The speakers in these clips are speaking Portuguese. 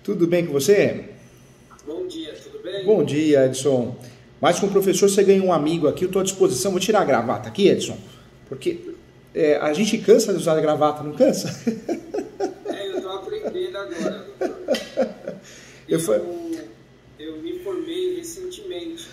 Tudo bem com você? Bom dia, tudo bem? Bom dia, Edson. Mas com o professor você ganha um amigo aqui, eu estou à disposição. Vou tirar a gravata aqui, Edson, porque a gente cansa de usar a gravata, não cansa? Eu estou aprendendo agora, doutor. Eu me formei recentemente.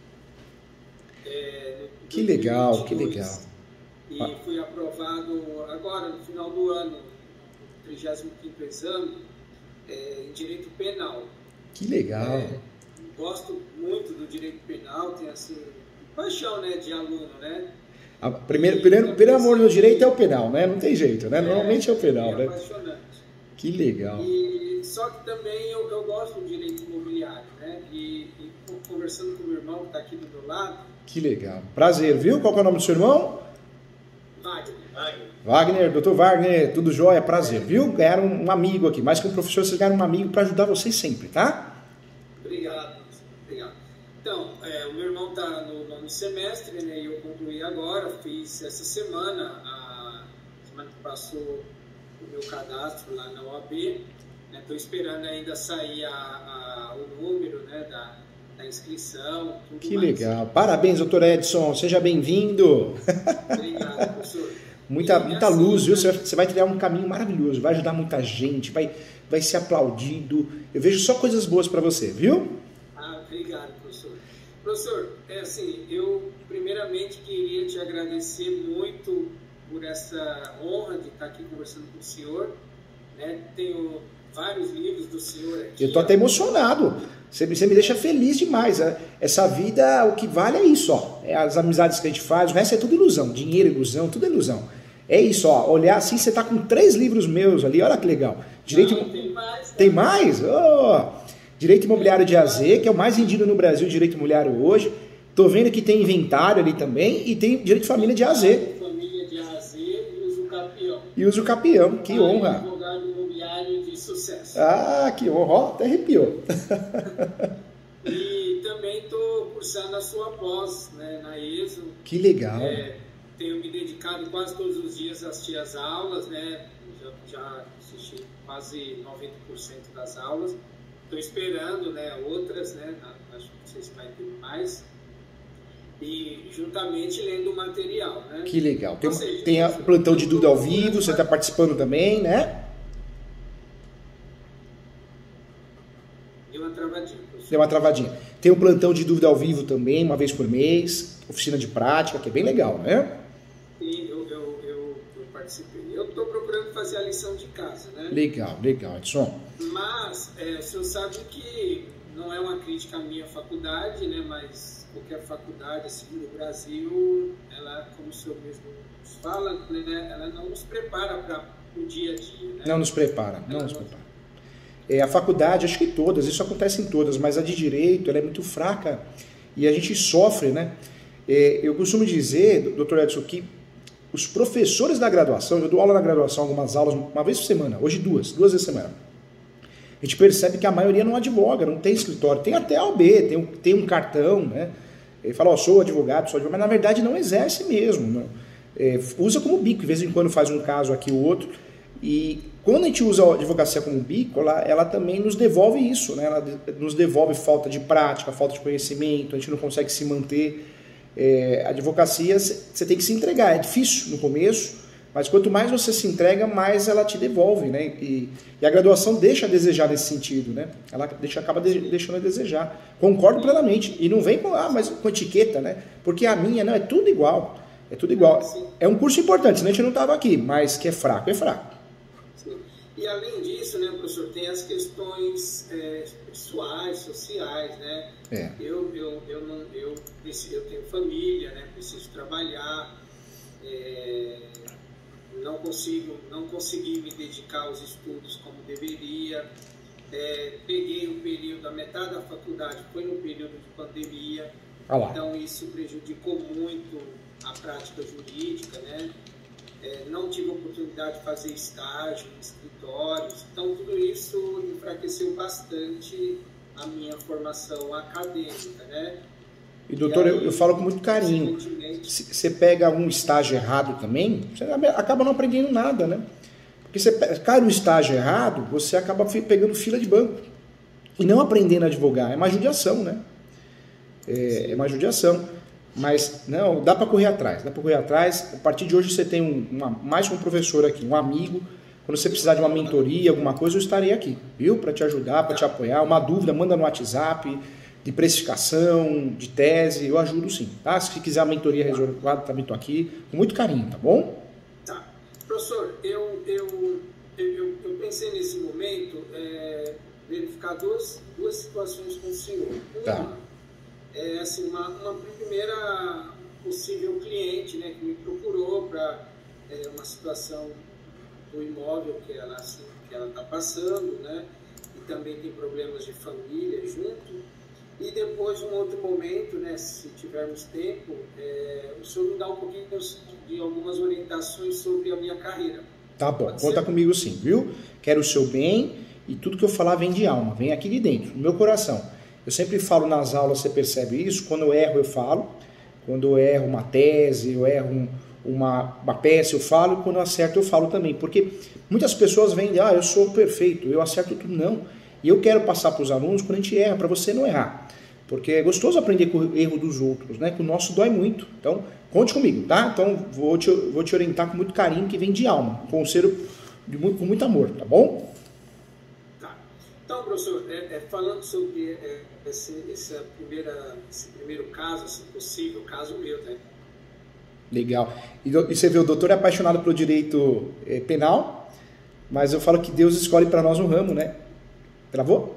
Que legal, que legal. E fui aprovado agora, no final do ano, no 35º exame, em Direito Penal. Que legal. Gosto muito do Direito Penal, tenho assim, paixão, né, de aluno, né? Primeiro amor no direito é o penal, né? Não tem jeito, né? Normalmente é o penal, né? Apaixonante. Que legal. Só que também eu gosto do direito imobiliário, né? E conversando com o meu irmão que está aqui do meu lado. Que legal. Prazer, viu? Qual que é o nome do seu irmão? Wagner, doutor Wagner, tudo jóia, prazer, viu? Ganharam um amigo aqui, mais que um professor, vocês ganharam um amigo para ajudar vocês sempre, tá? Obrigado. Então, o meu irmão está no 9º semestre, né? E eu concluí agora, fiz essa semana, a semana que passou, o meu cadastro lá na OAB, né? Estou esperando ainda sair o número, né, da inscrição, tudo que mais. Legal. Parabéns, doutor Edson, seja bem-vindo. Obrigado, professor. Muita luz, viu? Você vai trilhar um caminho maravilhoso, vai ajudar muita gente, vai ser aplaudido. Eu vejo só coisas boas para você, viu? Obrigado, professor. Professor, eu primeiramente queria te agradecer muito por essa honra de estar aqui conversando com o senhor, né? Tenho vários livros do senhor aqui. Eu tô até emocionado. Você me deixa feliz demais. Essa vida, o que vale é isso, ó. É as amizades que a gente faz, o resto é tudo ilusão. Dinheiro, ilusão, tudo é ilusão. É isso, ó. Olhar assim, você tá com 3 livros meus ali, olha que legal. Tem mais. Tem mais? Oh. Direito Imobiliário de AZ, que é o mais vendido no Brasil, Direito Imobiliário hoje. Tô vendo que tem inventário ali também e tem Direito de Família de AZ. Família de AZ e Uso Capião. E Uso Capião, que honra. Advogado imobiliário de sucesso. Que honra, ó, até arrepiou. E também estou cursando a sua pós, né, na ESO. Que legal. Tenho me dedicado quase todos os dias a assistir as aulas, né? Já assisti quase 90% das aulas. Estou esperando, né, outras, né? Acho que vocês vai ter mais. E juntamente lendo o material, né? Que legal. Tem a plantão de dúvida ao vivo, você está participando também, né? Deu uma travadinha, professor. Deu uma travadinha. Tem um plantão de dúvida ao vivo também, uma vez por mês, oficina de prática, que é bem legal, né? Sim, eu participei. Eu estou procurando fazer a lição de casa, né? Legal, Edson. Mas o senhor sabe que não é uma crítica à minha faculdade, né? Mas qualquer faculdade, assim, no Brasil, ela, como o senhor mesmo fala, né? Ela não nos prepara para o dia a dia, né? Não nos prepara. A faculdade, acho que todas, isso acontece em todas, mas a de Direito, ela é muito fraca e a gente sofre, né? Eu costumo dizer, doutor Edson, que os professores da graduação, eu dou aula na graduação, algumas aulas, uma vez por semana, hoje duas vezes por semana. A gente percebe que a maioria não advoga, não tem escritório, tem até a OAB, tem um cartão, né? Ele fala, sou advogado, mas na verdade não exerce mesmo. Não. Usa como bico, de vez em quando faz um caso aqui ou outro. E quando a gente usa a advocacia como bico, ela também nos devolve isso, né? Ela nos devolve falta de prática, falta de conhecimento, a gente não consegue se manter. A advocacia, você tem que se entregar, é difícil no começo, mas quanto mais você se entrega, mais ela te devolve, né? E a graduação deixa a desejar nesse sentido, né? Ela acaba deixando a desejar. Concordo plenamente. E não vem mas com etiqueta, né? Porque a minha, não, é tudo igual. É tudo igual. É um curso importante, senão a gente não estava aqui, mas que é fraco, é fraco. Sim. E além disso, né, professor, tem as questões pessoais, sociais, né? Eu tenho família, né? Preciso trabalhar, não consegui me dedicar aos estudos como deveria. Peguei um período, a metade da faculdade foi no período de pandemia, então isso prejudicou muito a prática jurídica, né? Não tive oportunidade de fazer estágio em escritórios, então tudo isso enfraqueceu bastante a minha formação acadêmica, né? E doutor, eu falo com muito carinho, se você pega um estágio errado também, você acaba não aprendendo nada, né? Porque você cai no estágio errado, você acaba pegando fila de banco. E não aprendendo a advogar. É uma judiação, né? É uma judiação. Mas, não, dá para correr atrás. Dá para correr atrás. A partir de hoje você tem mais um professor aqui, um amigo. Quando você precisar de uma mentoria, alguma coisa, eu estarei aqui, viu? Para te ajudar, para te apoiar. Uma dúvida, manda no WhatsApp, de precificação, de tese, eu ajudo sim, tá? Se quiser a mentoria reservada, também estou aqui, com muito carinho, tá bom? Tá. Professor, eu pensei nesse momento verificar duas situações com o senhor. Tá. Assim, uma primeira possível cliente, né, que me procurou para uma situação do imóvel que ela está passando, né? E também tem problemas de família junto. E depois, um outro momento, né, se tivermos tempo, o senhor me dá um pouquinho de algumas orientações sobre a minha carreira. Tá bom, conta comigo sim, viu? Quero o seu bem e tudo que eu falar vem de alma, vem aqui de dentro, no meu coração. Eu sempre falo nas aulas, você percebe isso, quando eu erro eu falo, quando eu erro uma tese, eu erro uma peça eu falo, e quando eu acerto eu falo também, porque muitas pessoas vêm eu sou perfeito, eu acerto tudo, não. E eu quero passar para os alunos quando a gente erra, para você não errar, porque é gostoso aprender com o erro dos outros, né? Que o nosso dói muito. Então, conte comigo, tá? Então, vou te orientar com muito carinho, que vem de alma, um conselho com muito amor, tá bom? Tá. Então, professor, falando sobre esse primeiro caso, esse possível caso meu, né? Legal. E você vê, o doutor é apaixonado pelo direito penal, mas eu falo que Deus escolhe para nós um ramo, né? Travou?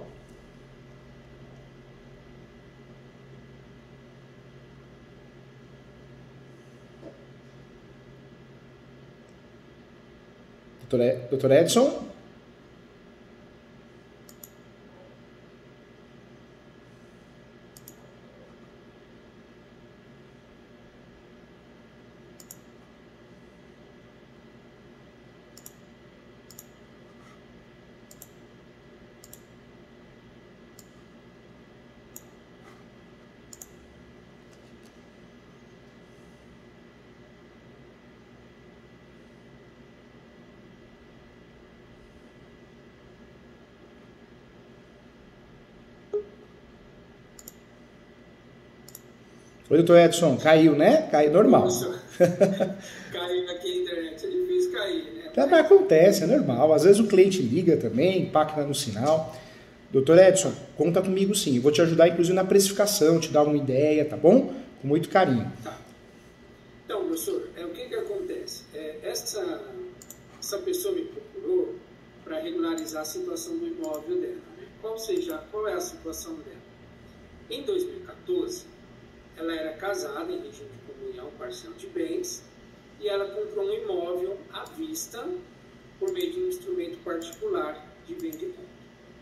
Doutor Edson? Oi, doutor Edson, caiu, né? Caiu, normal. Caiu aqui a internet, é difícil cair, né? Acontece, é normal. Às vezes o cliente liga também, impacta no sinal. Doutor Edson, conta comigo sim. Eu vou te ajudar, inclusive, na precificação, te dar uma ideia, tá bom? Com muito carinho. Tá. Então, professor, o que acontece? Essa pessoa me procurou para regularizar a situação do imóvel dela. Né? Qual é a situação dela? Em 2014, ela era casada em regime de comunhão parcial de bens e ela comprou um imóvel à vista por meio de um instrumento particular de venda e compra.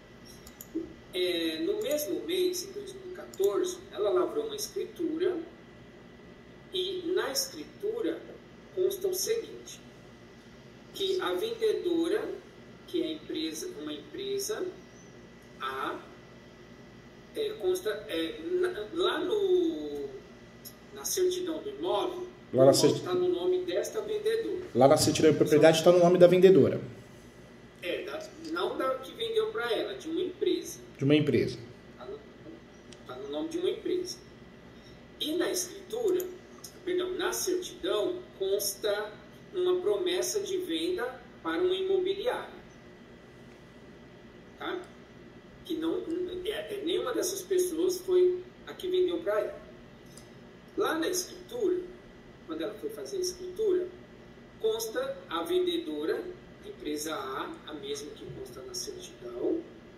No mesmo mês, em 2014, ela lavrou uma escritura e na escritura consta o seguinte, que a vendedora, que é uma empresa A, consta lá na certidão do imóvel, está no nome desta vendedora. Lá na certidão de propriedade está no nome da vendedora. Não da que vendeu para ela, de uma empresa. De uma empresa. Está no nome de uma empresa. E na escritura, na certidão, consta uma promessa de venda para uma imobiliária. Tá? Que nenhuma dessas pessoas foi a que vendeu para ela. Lá na escritura, quando ela foi fazer a escritura, consta a vendedora, a empresa A mesma que consta na certidão,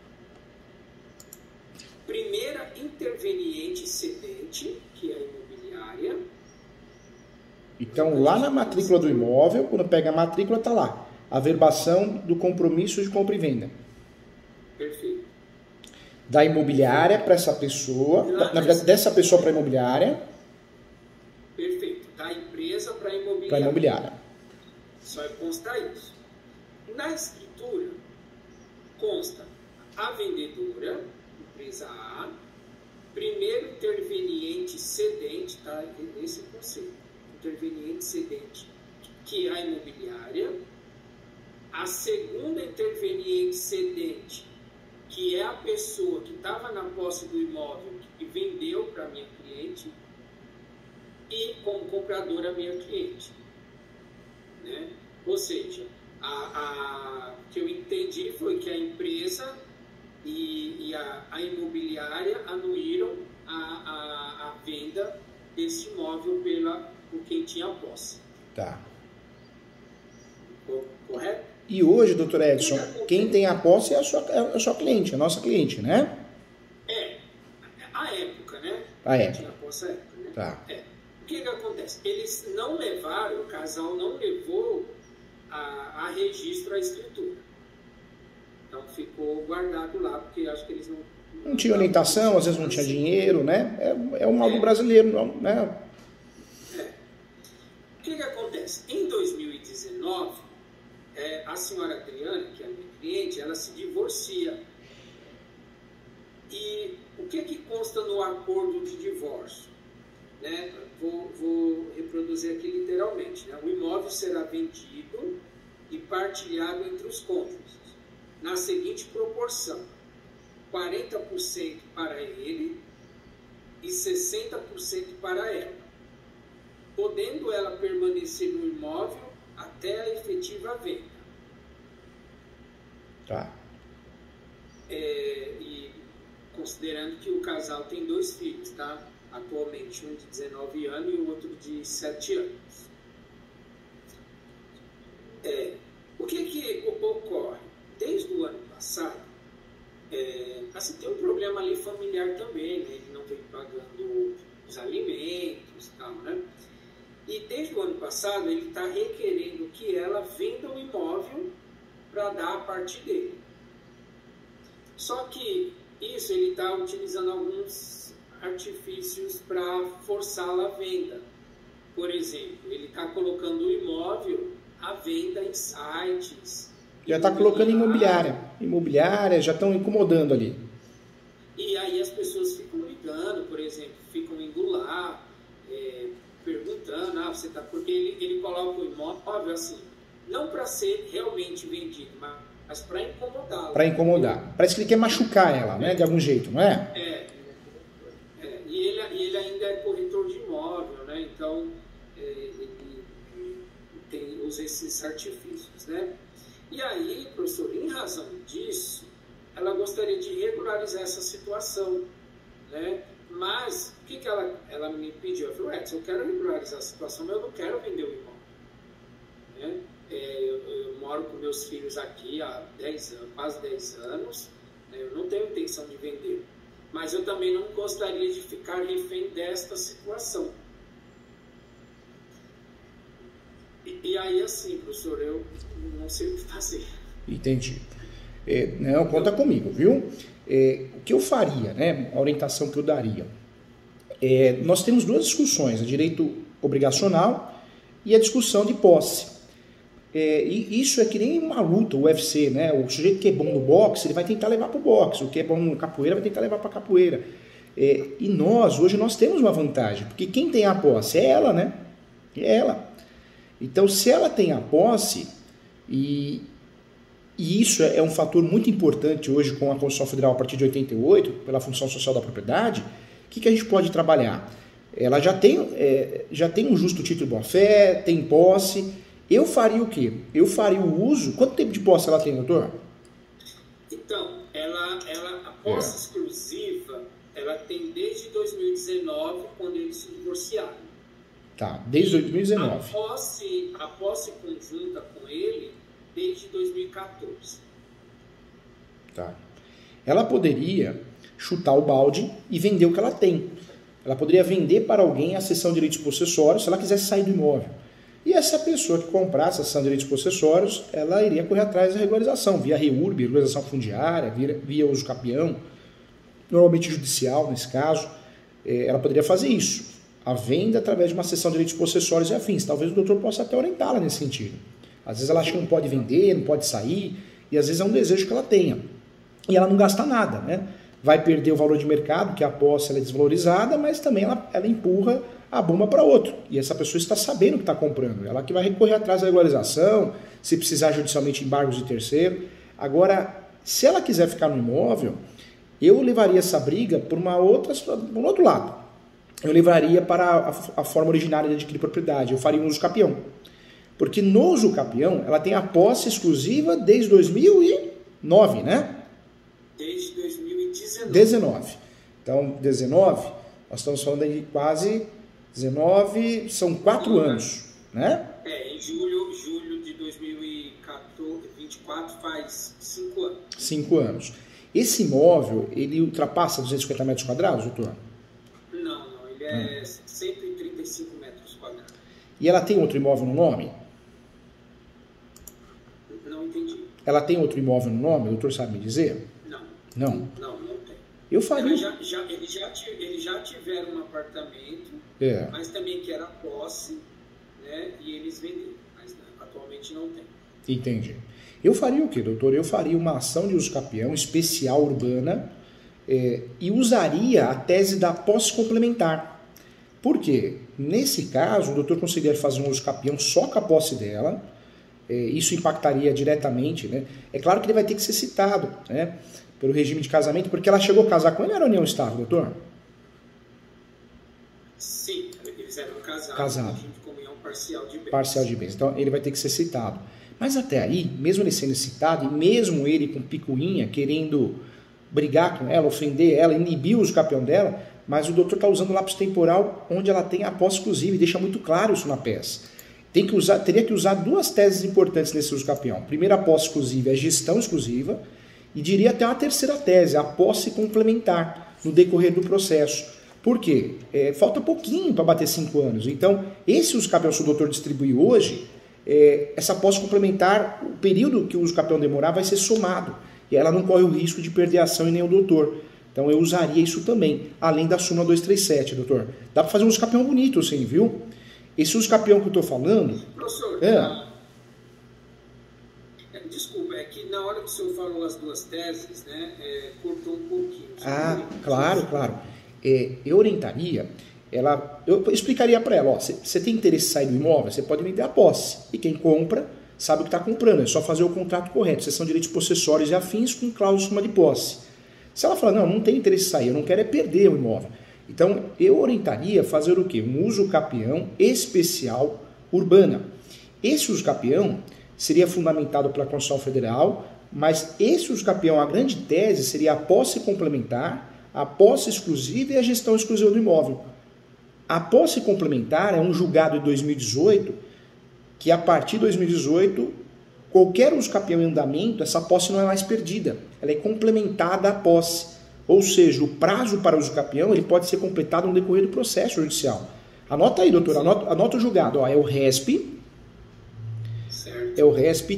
primeira interveniente cedente, que é a imobiliária. Então, lá na matrícula do imóvel, quando pega a matrícula, está lá. Averbação do compromisso de compra e venda. Perfeito. Da imobiliária para essa pessoa, na verdade, dessa pessoa para a imobiliária. Perfeito. Da empresa para a imobiliária. Para a imobiliária. Só consta isso. Na escritura, consta a vendedora, empresa A, primeiro interveniente cedente, tá? Esse é o conceito. Interveniente cedente, que é a imobiliária, a segunda interveniente cedente, que é a pessoa que estava na posse do imóvel e vendeu para a minha cliente, e como compradora a minha cliente. Né? Ou seja, o que eu entendi foi que a empresa e a imobiliária anuíram a venda desse imóvel por quem tinha a posse. Tá. Correto? E hoje, doutor Edson, quem tem a posse é a sua cliente, a nossa cliente, né? A época, né? A época. Tinha a posse à época, né? Tá. O que acontece? Eles não levaram, o casal não levou a registro a escritura. Então ficou guardado lá, porque acho que eles não tinha orientação, às vezes não tinha dinheiro, né? É o mal do brasileiro, né? O que acontece? Em 2019, a senhora Adriana, que é a minha cliente, ela se divorcia. E o que consta no acordo de divórcio? Né? Vou reproduzir aqui literalmente. Né? O imóvel será vendido e partilhado entre os cônjuges, na seguinte proporção: 40% para ele e 60% para ela, podendo ela permanecer no imóvel até a efetiva venda. Tá. E considerando que o casal tem 2 filhos, tá? Atualmente, um de 19 anos e o outro de 7 anos. O que ocorre? Desde o ano passado, assim, tem um problema ali familiar também, né? Ele não vem pagando os alimentos e tal, né? E desde o ano passado ele está requerendo que ela venda o imóvel para dar a parte dele. Só que isso ele está utilizando alguns artifícios para forçá-la à venda. Por exemplo, ele está colocando o imóvel à venda em sites. Já está colocando imobiliária. Imobiliária, já estão incomodando ali. E aí as pessoas ficam ligando, por exemplo, ficam indo lá, perguntando, você tá... porque ele coloca o imóvel assim, não para ser realmente vendido, mas para incomodá-la. Para incomodar. Parece que ele quer machucar ela, né? De algum jeito, não é? E ele ainda é corretor de imóvel, né? Então, ele usa esses artifícios, né? E aí, professor, em razão disso, ela gostaria de regularizar essa situação, né? Mas, o que ela me pediu? Ela falou, Edson, eu quero regularizar a situação, mas eu não quero vender o imóvel. Né? Eu moro com meus filhos aqui há 10 anos, quase 10 anos, né? Eu não tenho intenção de vender. Mas eu também não gostaria de ficar refém desta situação. E aí, assim, professor, eu não sei o que fazer. Entendi. Não, conta comigo, viu? O que eu faria, né? A orientação que eu daria. Nós temos 2 discussões, a direito obrigacional e a discussão de posse. E isso é que nem uma luta, o UFC, né? O sujeito que é bom no boxe, ele vai tentar levar para o boxe. O que é bom no capoeira vai tentar levar para a capoeira. E hoje nós temos uma vantagem, porque quem tem a posse é ela, né? É ela. Então, se ela tem a posse, e isso é um fator muito importante hoje com a Constituição Federal a partir de 88, pela função social da propriedade, o que a gente pode trabalhar? Ela já tem um justo título de boa-fé, tem posse. Eu faria o quê? Eu faria o uso... Quanto tempo de posse ela tem, doutor? Então, a posse exclusiva, ela tem desde 2019, quando eles se divorciaram. Tá, desde 2019. A posse conjunta com ele desde 2014. Tá. Ela poderia chutar o balde e vender o que ela tem. Ela poderia vender para alguém a cessão de direitos possessórios se ela quisesse sair do imóvel. E essa pessoa que comprasse a cessão de direitos possessórios, ela iria correr atrás da regularização, via REURB, regularização fundiária, via uso capião, normalmente judicial nesse caso. Ela poderia fazer isso. A venda através de uma cessão de direitos possessórios e afins. Talvez o doutor possa até orientá-la nesse sentido. Às vezes ela acha que não pode vender, não pode sair, e às vezes é um desejo que ela tenha. E ela não gasta nada, né? vai perder o valor de mercado, que a posse ela é desvalorizada, mas também ela empurra a bomba para outro. E essa pessoa está sabendo que está comprando. Ela que vai recorrer atrás da regularização, se precisar judicialmente embargos de terceiro. Agora, se ela quiser ficar no imóvel, eu levaria essa briga por um outro lado. Eu levaria para a forma originária de adquirir propriedade. Eu faria um uso capião. Porque no uso capião, ela tem a posse exclusiva desde 2009, né? Desde 2019. 19. Então, 19, nós estamos falando de quase 19, são 4 anos, né? Em julho de 2024 faz 5 anos. 5 anos. Esse imóvel, ele ultrapassa 250 metros quadrados, doutor? Não, ele é 135 metros quadrados. E ela tem outro imóvel no nome? Não entendi. Ela tem outro imóvel no nome, o doutor sabe me dizer? Não. Não? Não tem. Eu faria... Eles já tiveram um apartamento, mas também que era posse, né? E eles venderam, mas atualmente não tem. Entendi. Eu faria o quê, doutor? Eu faria uma ação de uso capião especial urbana e usaria a tese da posse complementar. Por quê? Nesse caso, o doutor conseguiria fazer um uso capião só com a posse dela, isso impactaria diretamente, né? É claro que ele vai ter que ser citado, né, pelo regime de casamento, porque ela chegou a casar com ele ou era união estável, doutor? Sim, eles eram casados. De comunhão parcial de bens. Parcial de bens. Então ele vai ter que ser citado. Mas até aí, mesmo ele sendo citado, e mesmo ele com picuinha, querendo brigar com ela, ofender ela, inibir o uso capião dela, mas o doutor está usando o lápis temporal onde ela tem a posse exclusiva e deixa muito claro isso na peça. Teria que usar 2 teses importantes nesse uso capião. Primeiro, a posse exclusiva é a gestão exclusiva, e diria até uma terceira tese, a posse complementar no decorrer do processo. Por quê? Falta pouquinho para bater 5 anos. Então, esse uso capião que o doutor distribuiu hoje, essa posse complementar, o período que o uso capião demorar vai ser somado. E ela não corre o risco de perder a ação e nem o doutor. Então, eu usaria isso também, além da súmula 237, doutor. Dá para fazer um uso capião bonito, assim, viu? Esse uso capião que eu estou falando... Professor, desculpa, é que na hora que o senhor falou as 2 teses, né, cortou um pouquinho. Claro. Eu orientaria, eu explicaria para ela, você tem interesse em sair do imóvel, você pode vender a posse. E quem compra sabe o que está comprando, é só fazer o contrato correto. São direitos possessórios e afins com cláusula de suma de posse. Se ela falar, não tem interesse em sair, eu não quero perder o imóvel. Então, eu orientaria a fazer o quê? Um uso capião especial urbana. Esse uso capião seria fundamentado pela Constituição Federal, mas esse uso capião, a grande tese, seria a posse complementar, a posse exclusiva e a gestão exclusiva do imóvel. A posse complementar é um julgado de 2018, que a partir de 2018, qualquer uso capião em andamento, essa posse não é mais perdida, ela é complementada à posse. Ou seja, o prazo para uso capião ele pode ser completado no decorrer do processo judicial. Anota aí, doutor, anota o julgado. É o RESP, certo. É o RESP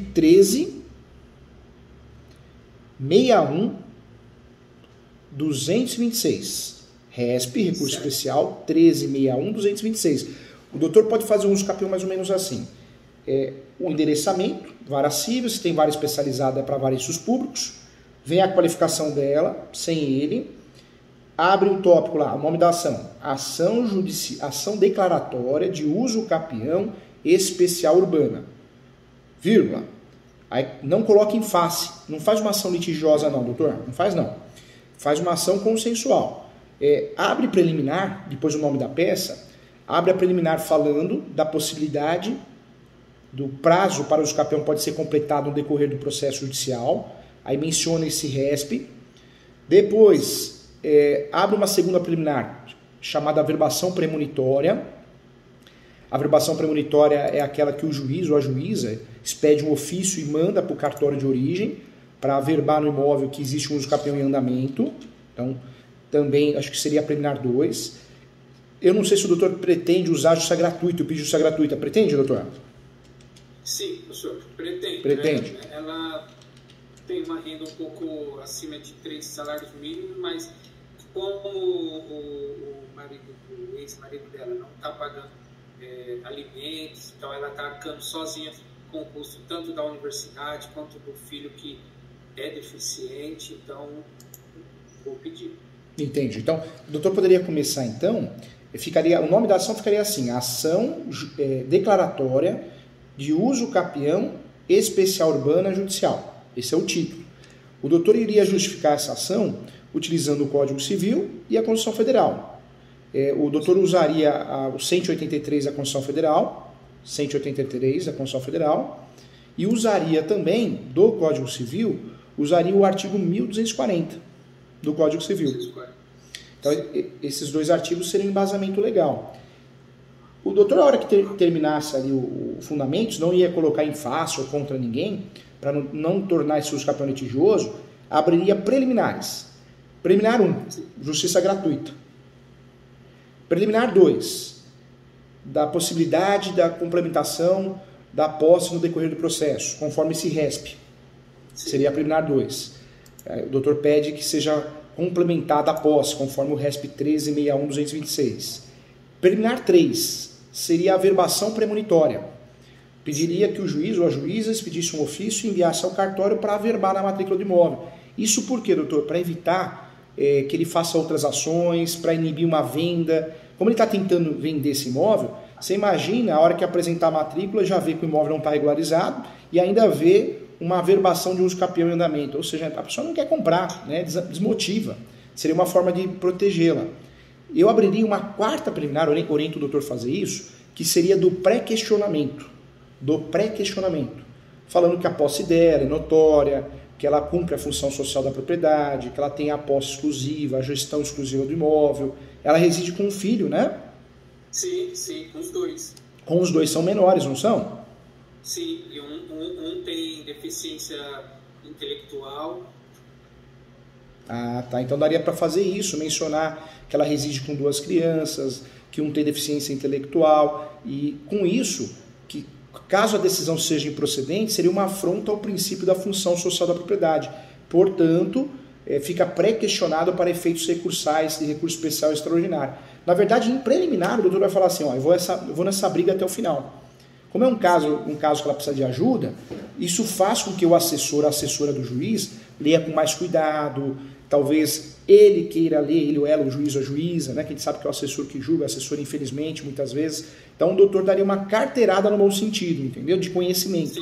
1361-226. RESP, recurso certo. Especial 1361-226. O doutor pode fazer um uso capião mais ou menos assim. O endereçamento, vara civil, se tem vara especializada é para varícios públicos. Vem a qualificação dela, sem ele, abre o tópico lá, o nome da ação, ação declaratória de uso capião especial urbana, vírgula, aí não coloca em face, não faz uma ação litigiosa não, doutor, não faz não, faz uma ação consensual, abre preliminar, depois do nome da peça, abre a preliminar falando da possibilidade do prazo para o uso capião pode ser completado no decorrer do processo judicial. Aí menciona esse RESP. Depois, abre uma segunda preliminar, chamada averbação premonitória. A averbação premonitória é aquela que o juiz ou a juíza expede um ofício e manda para o cartório de origem para averbar no imóvel que existe um uso capião em andamento. Então, também acho que seria a preliminar 2. Eu não sei se o doutor pretende usar justiça gratuita, o pedido de justiça gratuita. Pretende, doutor? Sim, professor, pretende. Pretende. Ela tem uma renda um pouco acima de 3 salários mínimos, mas como o ex-marido dela não está pagando alimentos, então ela está arcando sozinha com o custo tanto da universidade quanto do filho que é deficiente, então for pedido. Entendi. Então, o doutor poderia começar, então, o nome da ação ficaria assim: ação declaratória de uso capião especial urbana judicial. Esse é o título. O doutor iria justificar essa ação utilizando o Código Civil e a Constituição Federal. O doutor usaria o 183 da Constituição Federal, 183 da Constituição Federal, e usaria também do Código Civil, usaria o artigo 1240 do Código Civil. Então, esses dois artigos seriam embasamento legal. O doutor, na hora que terminasse ali o fundamentos, não ia colocar em face ou contra ninguém, para não tornar esse uso capião litigioso, abriria preliminares. Preliminar 1, justiça gratuita. Preliminar 2, da possibilidade da complementação da posse no decorrer do processo, conforme esse RESP. Seria a preliminar 2. O doutor pede que seja complementada a posse, conforme o RESP 13.61.226. Preliminar 3 seria a averbação premonitória. Pediria que o juiz ou a juíza expedisse um ofício e enviasse ao cartório para averbar na matrícula do imóvel. Isso por quê, doutor? Para evitar que ele faça outras ações, para inibir uma venda. Como ele está tentando vender esse imóvel, você imagina a hora que apresentar a matrícula, já vê que o imóvel não está regularizado e ainda vê uma averbação de uso capião em andamento. Ou seja, a pessoa não quer comprar, né? Desmotiva. Seria uma forma de protegê-la. Eu abriria uma quarta preliminar, oriento o doutor a fazer isso, que seria do pré-questionamento. Falando que a posse dela é notória, que ela cumpre a função social da propriedade, que ela tem a posse exclusiva, a gestão exclusiva do imóvel. Ela reside com um filho, né? Sim, com os dois. Com os dois, são menores, não são? Sim, e um tem deficiência intelectual. Ah, tá. Então daria para fazer isso, mencionar que ela reside com 2 crianças, que um tem deficiência intelectual, e com isso, que caso a decisão seja improcedente, seria uma afronta ao princípio da função social da propriedade. Portanto, fica pré-questionado para efeitos recursais de recurso especial extraordinário. Na verdade, em preliminar, o doutor vai falar assim, ó, eu vou nessa briga até o final. Como é um caso que ela precisa de ajuda, isso faz com que o assessor, a assessora do juiz, leia com mais cuidado, talvez ele queira ler, ele ou ela, o juiz ou a juíza, né, que a gente sabe que é o assessor que julga, o assessor infelizmente, muitas vezes. Então o doutor daria uma carteirada no bom sentido, entendeu? De conhecimento.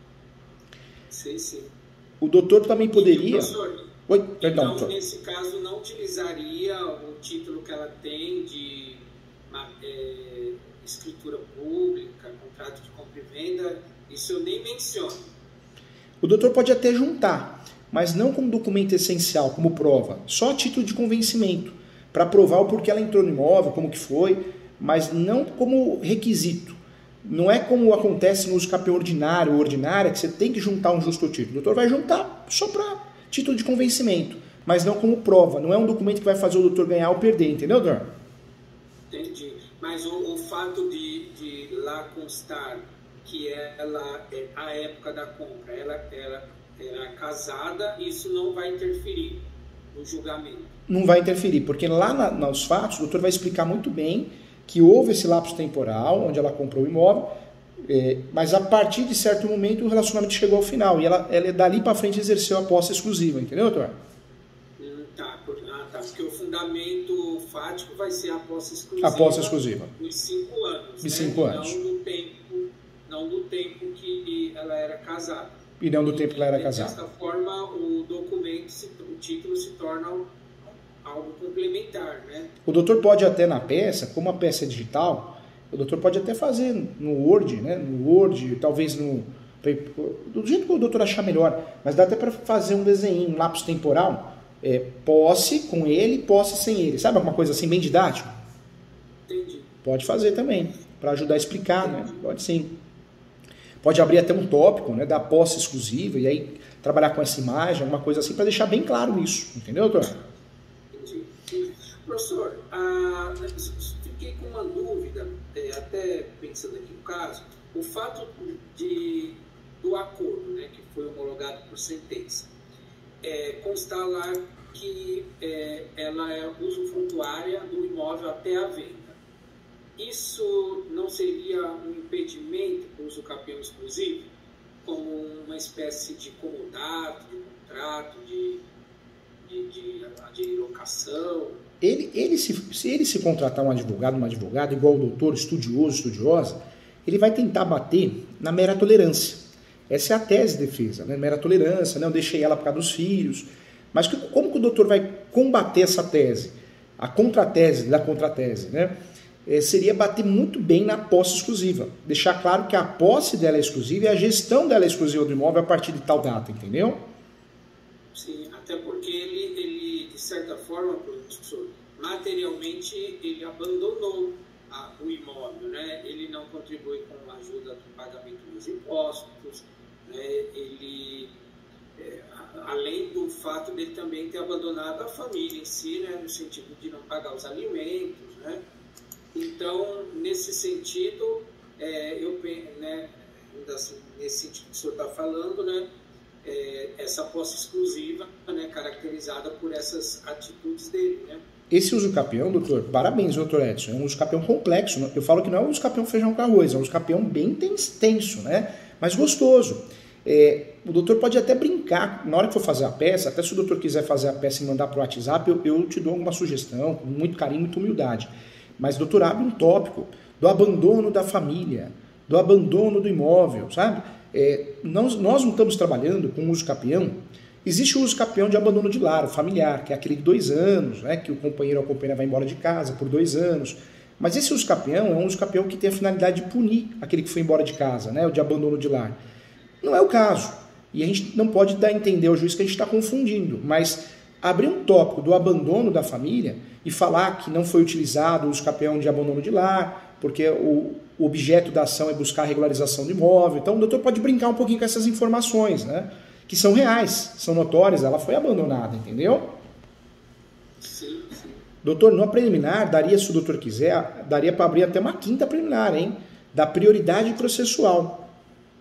Sim. O doutor também poderia... Oi, perdão, então, nesse caso, não utilizaria o título que ela tem de escritura pública, contrato de compra e venda, isso eu nem menciono. O doutor pode até juntar, mas não como documento essencial, como prova, só a título de convencimento, para provar o porquê ela entrou no imóvel, como que foi, mas não como requisito. Não é como acontece no uso capião ordinário ou ordinária, que você tem que juntar um justo título. O doutor vai juntar só para título de convencimento, mas não como prova. Não é um documento que vai fazer o doutor ganhar ou perder, entendeu, doutor? Entendi. Mas o fato de lá constar que ela, a época da compra, ela era casada, isso não vai interferir no julgamento? Não vai interferir, porque lá nos fatos o doutor vai explicar muito bem que houve esse lapso temporal, onde ela comprou o imóvel, mas a partir de certo momento o relacionamento chegou ao final, e ela dali para frente exerceu a posse exclusiva, entendeu, doutor? Porque o fundamento fático vai ser a posse exclusiva. A posse exclusiva. Dos 5 anos. De 5 anos. Não do tempo que ela era casada. E não do tempo que ela era casada. Dessa forma, o documento, o título se torna algo complementar, né? O doutor pode até na peça, como a peça é digital, o doutor pode até fazer no Word, né? No Word, talvez do jeito que o doutor achar melhor, mas dá até para fazer um desenho, um lapso temporal, posse com ele, posse sem ele. Sabe alguma coisa assim bem didático? Entendi. Pode fazer também, para ajudar a explicar, né? Pode sim. Pode abrir até um tópico, né, da posse exclusiva, e aí trabalhar com essa imagem, alguma coisa assim, para deixar bem claro isso. Entendeu, doutor? Entendi. Professor, fiquei com uma dúvida, até pensando aqui no caso, o fato do acordo, né, que foi homologado por sentença, constar lá que ela é usufrutuária do imóvel até a venda. Isso não seria um impedimento para o uso capião exclusivo? Como uma espécie de comodato, de contrato, de de locação. Se ele se contratar uma advogada, igual o doutor, estudiosa, ele vai tentar bater na mera tolerância. Essa é a tese de defesa, né? Mera tolerância, né? Eu deixei ela por causa dos filhos. Mas como que o doutor vai combater essa tese? A contratese da contratese, né? Seria bater muito bem na posse exclusiva. Deixar claro que a posse dela é exclusiva e a gestão dela é exclusiva do imóvel a partir de tal data, entendeu? Sim, até porque ele de certa forma, professor, materialmente ele abandonou o imóvel, né? Ele não contribui com a ajuda do pagamento dos impostos, né? Ele, além do fato de ele também ter abandonado a família em si, né? No sentido de não pagar os alimentos, né? Então, nesse sentido, né, assim, nesse sentido que o senhor está falando, né, essa posse exclusiva, né, caracterizada por essas atitudes dele, né? Esse uso capião, doutor, parabéns, doutor Edson, é um uso capião complexo. Eu falo que não é um uso capião feijão com arroz, é um uso capião bem tenso, né? Mas gostoso. O doutor pode até brincar, na hora que for fazer a peça, até se o doutor quiser fazer a peça e mandar para o WhatsApp, eu te dou alguma sugestão, com muito carinho, muita humildade. Mas, doutor, abre um tópico do abandono da família, do abandono do imóvel, sabe? Nós não estamos trabalhando com uso capião. Existe o uso capião de abandono de lar, familiar, que é aquele de 2 anos, né? Que o companheiro ou a companheira vai embora de casa por 2 anos. Mas esse uso capião é um uso capião que tem a finalidade de punir aquele que foi embora de casa, né? O de abandono de lar. Não é o caso. E a gente não pode dar a entender ao juiz que a gente está confundindo, mas abrir um tópico do abandono da família e falar que não foi utilizado o uso capião de abandono de lar, porque o objeto da ação é buscar a regularização do imóvel. Então o doutor pode brincar um pouquinho com essas informações, né? Que são reais, são notórias, ela foi abandonada, entendeu? Sim, sim. Doutor, numa preliminar, se o doutor quiser, daria para abrir até uma 5ª preliminar, hein? Da prioridade processual.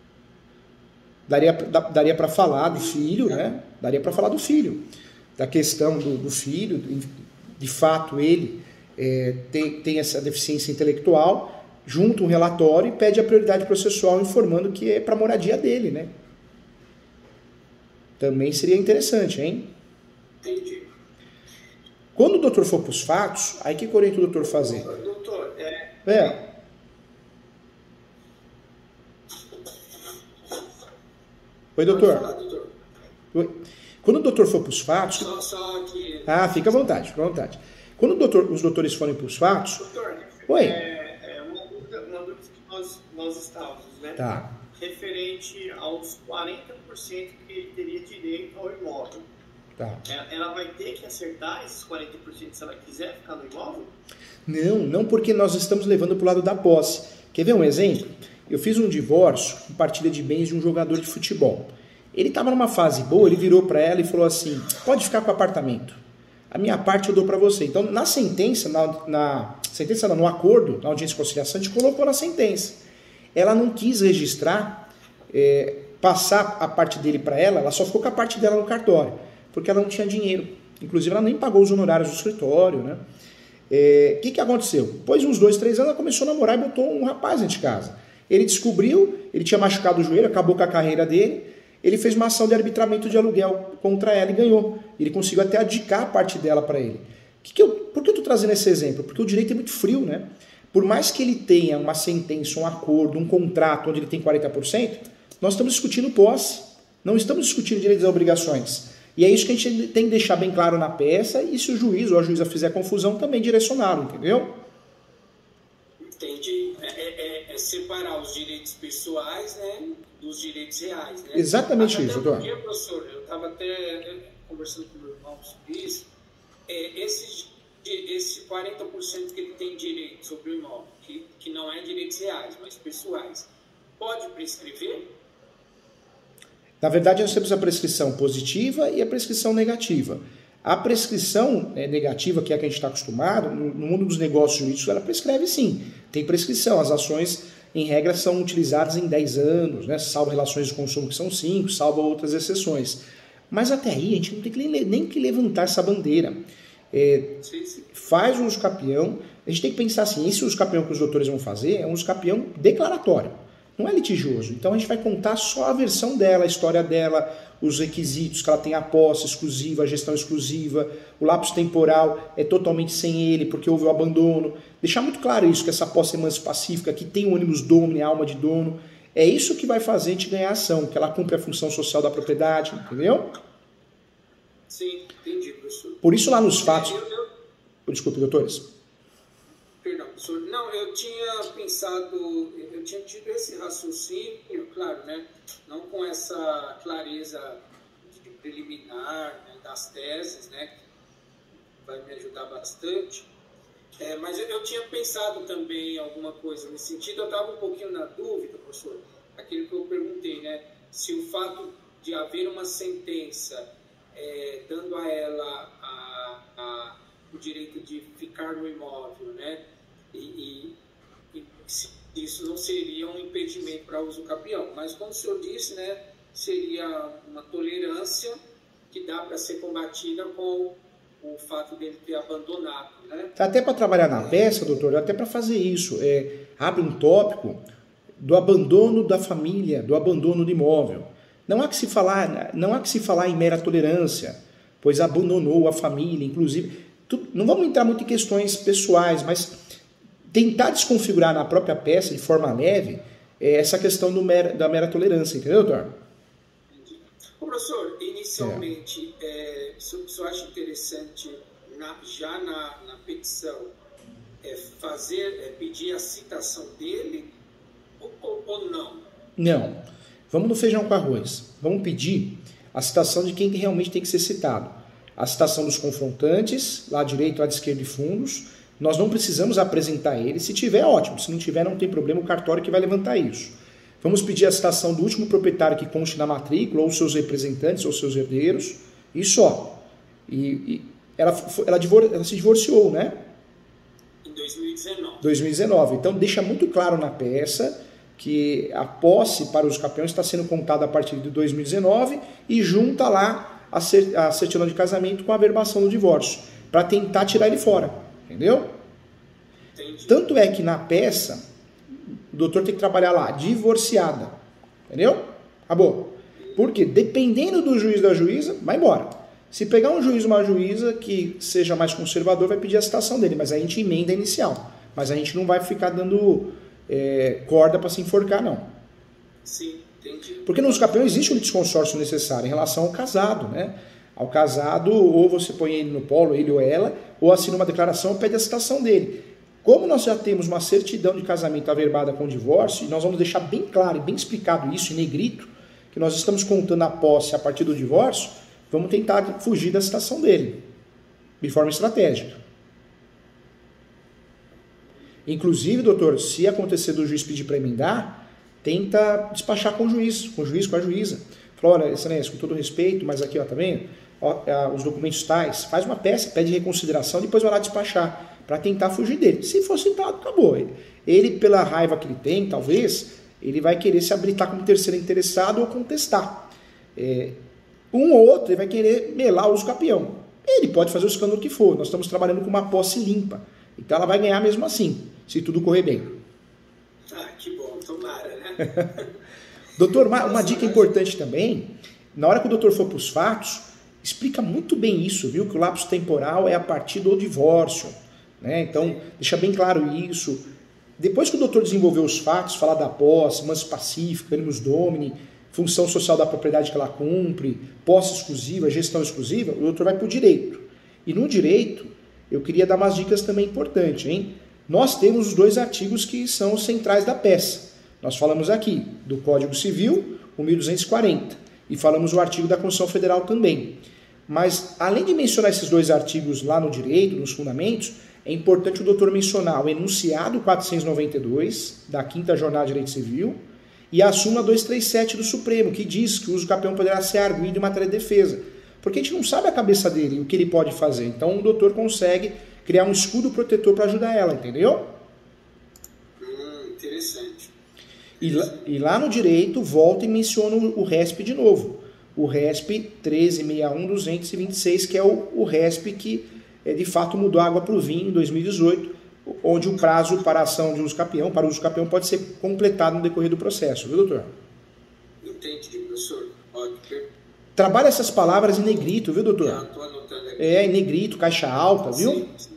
Daria para falar do filho, né? Daria para falar do filho. Da questão do filho, de fato ele tem essa deficiência intelectual, junta um relatório e pede a prioridade processual informando que é para a moradia dele, né? Também seria interessante, hein? Entendi. Quando o doutor for para os fatos, aí que orienta o doutor fazer? Doutor, Oi, doutor. Pode falar, doutor. Oi. Quando o doutor for para os fatos... Só aqui... fica à vontade, fica à vontade. Quando os doutores forem para os fatos... Doutor, oi. Uma dúvida que nós estávamos, né? Tá. Referente aos 40% que ele teria direito ao imóvel. Tá. Ela vai ter que acertar esses 40% se ela quiser ficar no imóvel? Não porque nós estamos levando para o lado da posse. Quer ver um exemplo? Eu fiz um divórcio com partilha de bens de um jogador de futebol. Ele estava numa fase boa, ele virou para ela e falou assim, pode ficar com o apartamento. A minha parte eu dou para você. Então, na sentença, no acordo, na audiência de conciliação, a gente colocou na sentença. Ela não quis registrar, passar a parte dele para ela só ficou com a parte dela no cartório, porque ela não tinha dinheiro. Inclusive, ela nem pagou os honorários do escritório, né? Que aconteceu? Depois de uns 2, 3 anos, ela começou a namorar e botou um rapaz dentro de casa. Ele descobriu, ele tinha machucado o joelho, acabou com a carreira dele, ele fez uma ação de arbitramento de aluguel contra ela e ganhou. Ele conseguiu até adicar a parte dela para ele. Por que eu estou trazendo esse exemplo? Porque o direito é muito frio, né? Por mais que ele tenha uma sentença, um acordo, um contrato onde ele tem 40%, nós estamos discutindo posse, não estamos discutindo direitos e obrigações. E é isso que a gente tem que deixar bem claro na peça, e se o juiz ou a juíza fizer confusão, também direcioná-lo, entendeu? Entendi. Separar os direitos pessoais, né, dos direitos reais, né? Exatamente isso, doutor. Porque, professor, eu estava até conversando com o meu irmão sobre isso, esse 40% que ele tem direito sobre o imóvel, que não é direitos reais, mas pessoais, pode prescrever? Na verdade, nós temos a prescrição positiva e a prescrição negativa. A prescrição negativa, que é a que a gente está acostumado, no mundo dos negócios jurídicos, ela prescreve sim. Tem prescrição. As ações, em regra, são utilizadas em 10 anos, né? Salvo relações de consumo que são 5, salvo outras exceções. Mas até aí, a gente não tem nem que levantar essa bandeira. Faz um uso capião. A gente tem que pensar assim, esse uso capião que os doutores vão fazer é um uso capião declaratório. Não é litigioso. Então a gente vai contar só a versão dela, a história dela, os requisitos, que ela tem a posse exclusiva, a gestão exclusiva, o lapso temporal é totalmente sem ele, porque houve o abandono. Deixar muito claro isso, que essa posse é manso pacífica, que tem o ônibus domini, a alma de dono. É isso que vai fazer a gente ganhar a ação, que ela cumpre a função social da propriedade, entendeu? Sim, entendi, professor. Por isso lá nos fatos... Desculpe, doutores. Perdão, professor. Não, eu tinha pensado, eu tinha tido esse raciocínio, claro, né? Não com essa clareza de preliminar, né, das teses, né? Que vai me ajudar bastante. Mas eu tinha pensado também em alguma coisa nesse sentido. Eu estava um pouquinho na dúvida, professor, aquilo que eu perguntei, né? Se o fato de haver uma sentença dando a ela o direito de ficar no imóvel, né? E se isso não seria um impedimento para uso capião. Mas, como o senhor disse, né? Seria uma tolerância que dá para ser combatida com o fato dele ter abandonado, né? Até para trabalhar na peça, doutor, até para fazer isso, abre um tópico do abandono da família, do abandono do imóvel. Não há que se falar em mera tolerância, pois abandonou a família, inclusive. Não vamos entrar muito em questões pessoais, mas tentar desconfigurar na própria peça de forma leve essa questão da mera tolerância, entendeu, doutor? Professor, inicialmente, o senhor acha interessante, já na petição, pedir a citação dele ou não? Não. Vamos no feijão com arroz. Vamos pedir a citação de quem realmente tem que ser citado. A citação dos confrontantes, lá direito, lá esquerdo e fundos. Nós não precisamos apresentar ele. Se tiver, ótimo. Se não tiver, não tem problema, o cartório que vai levantar isso. Vamos pedir a citação do último proprietário que conste na matrícula, ou seus representantes, ou seus herdeiros, e só. E ela se divorciou, né? Em 2019. 2019. Então, deixa muito claro na peça que a posse para os campeões está sendo contada a partir de 2019 e junta lá a certidão de casamento com a averbação do divórcio, para tentar tirar ele fora, entendeu? Entendi. Tanto é que na peça, o doutor tem que trabalhar lá, divorciada, entendeu? Acabou. Porque dependendo do juiz da juíza, vai embora. Se pegar um juiz ou uma juíza que seja mais conservador, vai pedir a citação dele, mas a gente emenda a inicial. Mas a gente não vai ficar dando corda para se enforcar, não. Sim. Entendi. Porque nos campeões existe um litisconsórcio necessário em relação ao casado, né? Ao casado, ou você põe ele no polo, ele ou ela, ou assina uma declaração e pede a citação dele. Como nós já temos uma certidão de casamento averbada com divórcio, e nós vamos deixar bem claro e bem explicado isso em negrito, que nós estamos contando a posse a partir do divórcio, vamos tentar fugir da citação dele, de forma estratégica. Inclusive, doutor, se acontecer do juiz pedir para emendar, tenta despachar com o juiz, com a juíza. Fala, olha, excelência, com todo respeito, mas aqui, ó, tá vendo? Os documentos tais, faz uma peça, pede reconsideração, depois vai lá despachar, para tentar fugir dele. Se for citado, acabou. Ele, pela raiva que ele tem, talvez, ele vai querer se habilitar como terceiro interessado ou contestar. Um ou outro, ele vai querer melar o uso capião. Ele pode fazer o escândalo que for. Nós estamos trabalhando com uma posse limpa. Então ela vai ganhar mesmo assim, se tudo correr bem. Ah, que bom, tomara, né? Doutor, uma dica importante também, na hora que o doutor for para os fatos, explica muito bem isso, viu? Que o lapso temporal é a partir do divórcio, né? Então, deixa bem claro isso. Depois que o doutor desenvolveu os fatos, falar da posse, manso pacífico, animus domini, função social da propriedade que ela cumpre, posse exclusiva, gestão exclusiva, o doutor vai para o direito. E no direito, eu queria dar umas dicas também importantes, hein? Nós temos os 2 artigos que são os centrais da peça. Nós falamos aqui do Código Civil, o 1240, e falamos o artigo da Constituição Federal também. Mas, além de mencionar esses 2 artigos lá no direito, nos fundamentos, é importante o doutor mencionar o enunciado 492 da 5ª Jornada de Direito Civil e a súmula 237 do Supremo, que diz que o uso capião poderá ser arguido em matéria de defesa. Porque a gente não sabe a cabeça dele, o que ele pode fazer. Então, o doutor consegue criar um escudo protetor para ajudar ela, entendeu? Interessante. E lá no direito, volta e menciona o RESP de novo. O RESP 13.61.226, que é o RESP que, de fato, mudou a água para o vinho em 2018, onde o prazo para a ação de uso capião, para o uso capião, pode ser completado no decorrer do processo, viu, doutor? Entendi, professor. Ótimo. Trabalha essas palavras em negrito, viu, doutor? Já estou anotando aqui. Em negrito, caixa alta, viu? Sim, sim.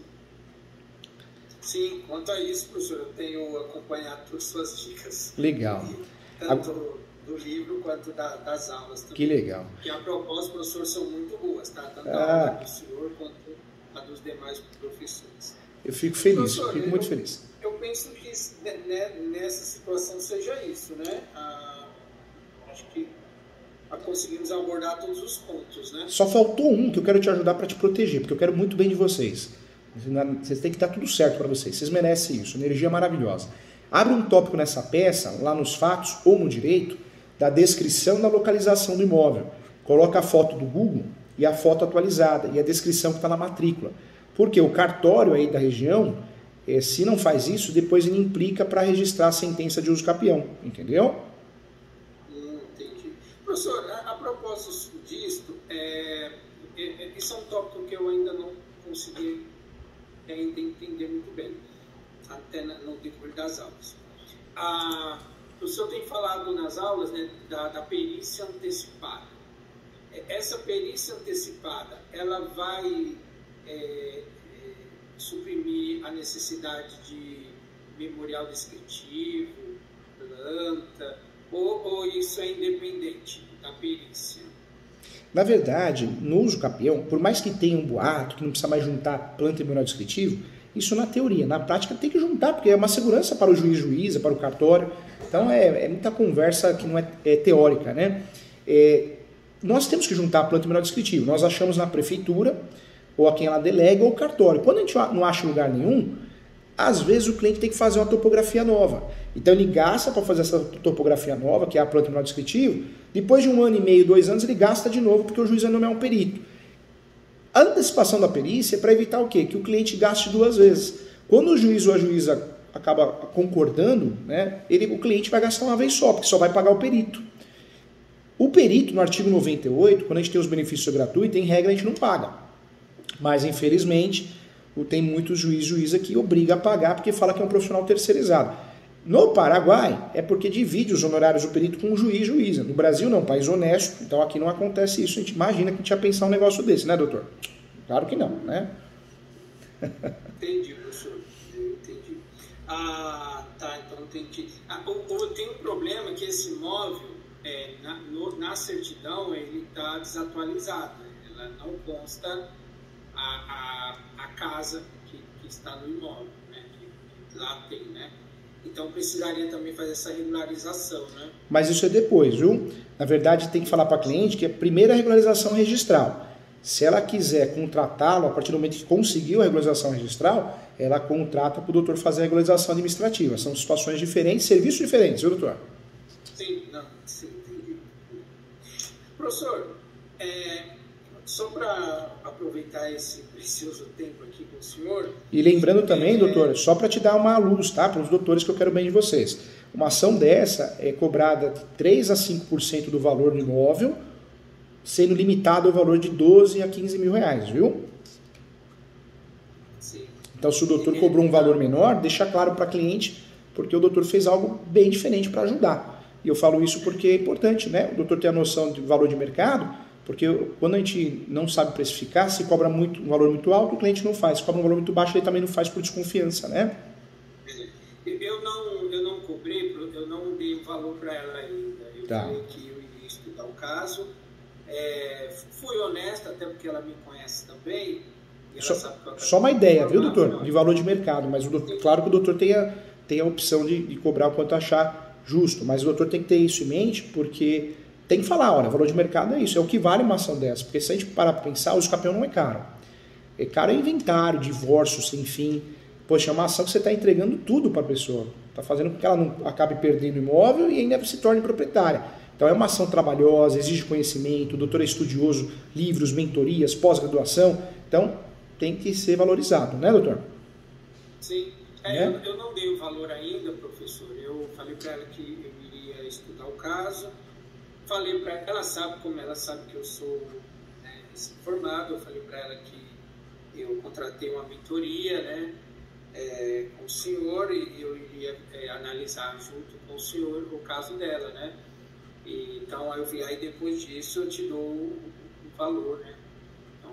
Sim, quanto a isso, professor, eu tenho acompanhado todas as suas dicas. Legal. Tanto do livro quanto das aulas também. Que legal. Que a propósito, professor, são muito boas, tá? Tanto a aula do senhor quanto a dos demais professores. Eu fico feliz, professor, fico muito feliz. Eu penso que nessa situação seja isso, né? Acho que conseguimos abordar todos os pontos, né? Só faltou um que eu quero te ajudar para te proteger, porque eu quero muito bem de vocês. Vocês têm que dar tudo certo para vocês. Vocês merecem isso, energia maravilhosa. Abre um tópico nessa peça, lá nos fatos ou no direito, da descrição da localização do imóvel. Coloca a foto do Google e a foto atualizada e a descrição que está na matrícula. Porque o cartório aí da região, se não faz isso, depois ele implica para registrar a sentença de uso capião. Entendeu? Entendi. Professor, a propósito disso, esse é um tópico que eu ainda não consegui entender muito bem, até no decorrer das aulas. O senhor tem falado nas aulas, né, da perícia antecipada. Essa perícia antecipada, ela vai suprimir a necessidade de memorial descritivo, planta, ou isso é independente da perícia? Na verdade, no uso capião, por mais que tenha um boato, que não precisa mais juntar planta e memorial descritivo, isso na teoria. Na prática tem que juntar, porque é uma segurança para o juiz, juíza, para o cartório. Então é muita conversa que não é teórica, né? Nós temos que juntar planta e memorial descritivo. Nós achamos na prefeitura, ou a quem ela delega, ou o cartório. Quando a gente não acha lugar nenhum, às vezes o cliente tem que fazer uma topografia nova. Então ele gasta para fazer essa topografia nova, que é a planta e memorial descritivo. Depois de 1 ano e meio, 2 anos, ele gasta de novo, porque o juiz ainda não é um perito. A antecipação da perícia é para evitar o quê? Que o cliente gaste 2 vezes. Quando o juiz ou a juíza acaba concordando, né, o cliente vai gastar uma vez só, porque só vai pagar o perito. O perito, no artigo 98, quando a gente tem os benefícios gratuitos, em regra a gente não paga. Mas, infelizmente, tem muitos juízes e juízas que obriga a pagar, porque fala que é um profissional terceirizado. No Paraguai, é porque divide os honorários do perito com o juiz e juíza. No Brasil, não, país honesto, então aqui não acontece isso. A gente imagina que a gente ia pensar um negócio desse, né, doutor? Claro que não, né? Entendi, professor. Eu entendi. Tá, então entendi. Tem um problema que esse imóvel, na certidão, ele está desatualizado. Ela não consta a casa que está no imóvel, né? Que lá tem, né? Então precisaria também fazer essa regularização, né? Mas isso é depois, viu? Na verdade, tem que falar para a cliente que a primeira regularização registral. Se ela quiser contratá-lo, a partir do momento que conseguiu a regularização registral, ela contrata para o doutor fazer a regularização administrativa. São situações diferentes, serviços diferentes, viu, doutor? Sim, entendi. Professor, só para aproveitar esse precioso tempo aqui com o senhor... E lembrando também, doutor, só para te dar uma luz, tá? Para os doutores que eu quero bem de vocês. Uma ação dessa é cobrada de 3 a 5% do valor do imóvel, sendo limitado ao valor de 12 a 15 mil reais, viu? Sim. Então, se o doutor cobrou um valor menor, deixa claro para a cliente, porque o doutor fez algo bem diferente para ajudar. E eu falo isso porque é importante, né? O doutor ter a noção de valor de mercado, porque quando a gente não sabe precificar, se cobra um valor muito alto, o cliente não faz. Se cobra um valor muito baixo, ele também não faz por desconfiança, né? Eu não cobrei, eu não dei o valor para ela ainda. Eu falei que eu iria estudar o caso. Fui honesta, até porque ela me conhece também. E ela sabe que só uma ideia, viu, doutor? De valor de mercado. Mas claro que o doutor tem a opção de cobrar o quanto achar justo. Mas o doutor tem que ter isso em mente, porque... Tem que falar, olha, valor de mercado é isso, é o que vale uma ação dessa. Porque se a gente parar para pensar, o uso capião não é caro. É caro inventário, divórcio, sem fim. Poxa, é uma ação que você está entregando tudo para a pessoa. Está fazendo com que ela não acabe perdendo o imóvel e ainda se torne proprietária. Então é uma ação trabalhosa, exige conhecimento, o doutor é estudioso, livros, mentorias, pós-graduação. Então tem que ser valorizado, né, doutor? Sim. Eu não dei o valor ainda, professor. Eu falei para ela que eu iria estudar o caso. Falei para ela, ela sabe que eu sou formado, eu falei para ela que eu contratei uma mentoria, né, com o senhor, e eu iria analisar junto com o senhor o caso dela, né. Então, aí depois disso eu te dou o valor, né? Então,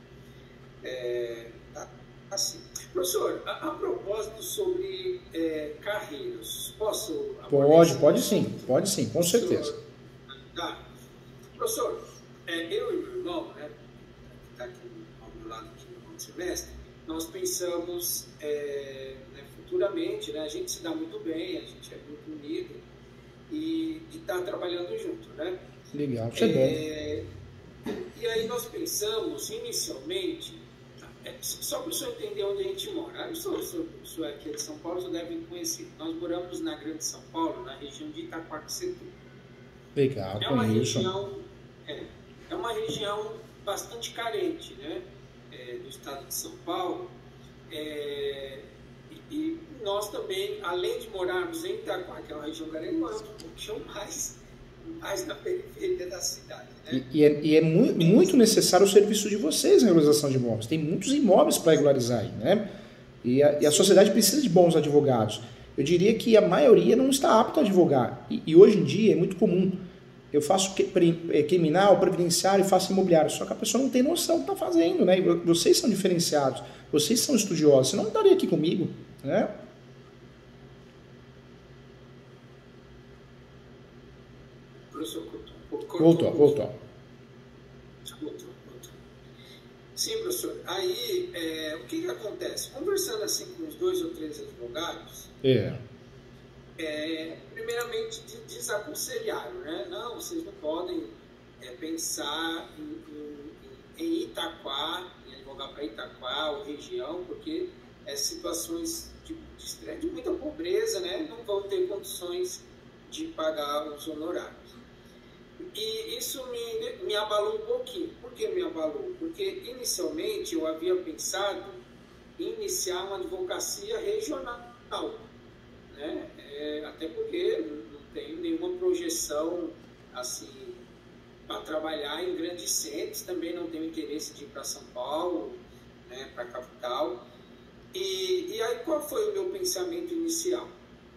assim. Professor, a propósito sobre carreiras, posso... Pode sim, com certeza. Tá. Professor, eu e meu irmão, né, que está aqui ao meu lado aqui no semestre, nós pensamos futuramente, né, a gente se dá muito bem, a gente é muito unido, e de estar trabalhando junto, né? Legal, isso é bom. E aí nós pensamos, inicialmente, só para o senhor entender onde a gente mora. O senhor aqui de São Paulo, o senhor deve conhecer. Nós moramos na Grande São Paulo, na região de Itaquaquecetuba. Legal, é uma região bastante carente, né? Do estado de São Paulo. E nós também, além de morarmos em Itaquá, que é uma região carente, moramos um pouquinho mais na periferia da cidade. Né? E é muito necessário o serviço de vocês na regularização de imóveis. Tem muitos imóveis para regularizar aí, né? E a sociedade precisa de bons advogados. Eu diria que a maioria não está apta a advogar. E hoje em dia é muito comum. Eu faço criminal, previdenciário e faço imobiliário. Só que a pessoa não tem noção do que está fazendo, né? E vocês são diferenciados, vocês são estudiosos. Você não estaria aqui comigo, né? Voltou. Sim, professor. Aí, o que acontece? Conversando assim com uns 2 ou 3 advogados, primeiramente desaconselharam, né? Não, vocês não podem pensar em Itaquá, em advogar para Itaquá ou região, porque situações de muita pobreza, né? Não vão ter condições de pagar os honorários. E isso me abalou um pouquinho. Por que me abalou? Porque inicialmente eu havia pensado em iniciar uma advocacia regional, né? Até porque não tenho nenhuma projeção assim para trabalhar em grandes centros, também não tenho interesse de ir para São Paulo, né, para a capital. E aí qual foi o meu pensamento inicial?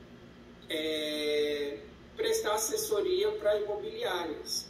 Prestar assessoria para imobiliárias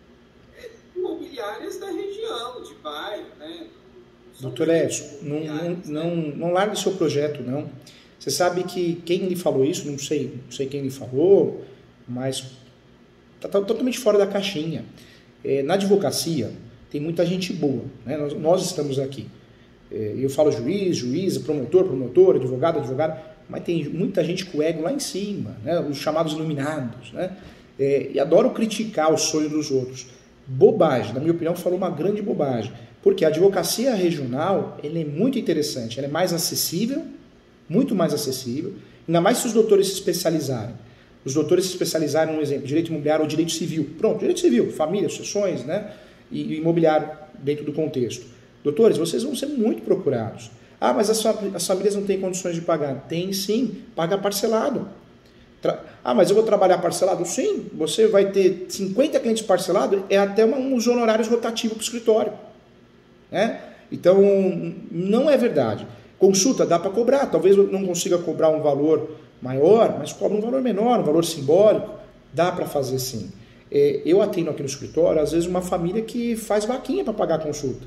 da região, de bairro, né? Doutor Edson, não largue seu projeto, não. Você sabe que quem lhe falou isso, não sei quem lhe falou, mas está totalmente fora da caixinha. Na advocacia tem muita gente boa, né? Nós estamos aqui. Eu falo juiz, promotor, advogada, mas tem muita gente com o ego lá em cima, né? Os chamados iluminados, né? E adoro criticar o sonho dos outros. Bobagem, na minha opinião, falou uma grande bobagem, porque a advocacia regional ela é muito interessante, ela é mais acessível, muito mais acessível, ainda mais se os doutores se especializarem. Os doutores se especializarem, um exemplo, direito imobiliário ou direito civil. Pronto, direito civil, família, sucessões, né? E imobiliário dentro do contexto. Doutores, vocês vão ser muito procurados. Ah, mas as famílias não têm condições de pagar. Tem sim, paga parcelado. Mas eu vou trabalhar parcelado? Sim, você vai ter 50 clientes parcelados, até uns honorários rotativos para o escritório. Né? Então, não é verdade. Consulta dá para cobrar, talvez eu não consiga cobrar um valor maior, mas cobra um valor menor, um valor simbólico, dá para fazer sim. Eu atendo aqui no escritório, às vezes uma família que faz vaquinha para pagar a consulta.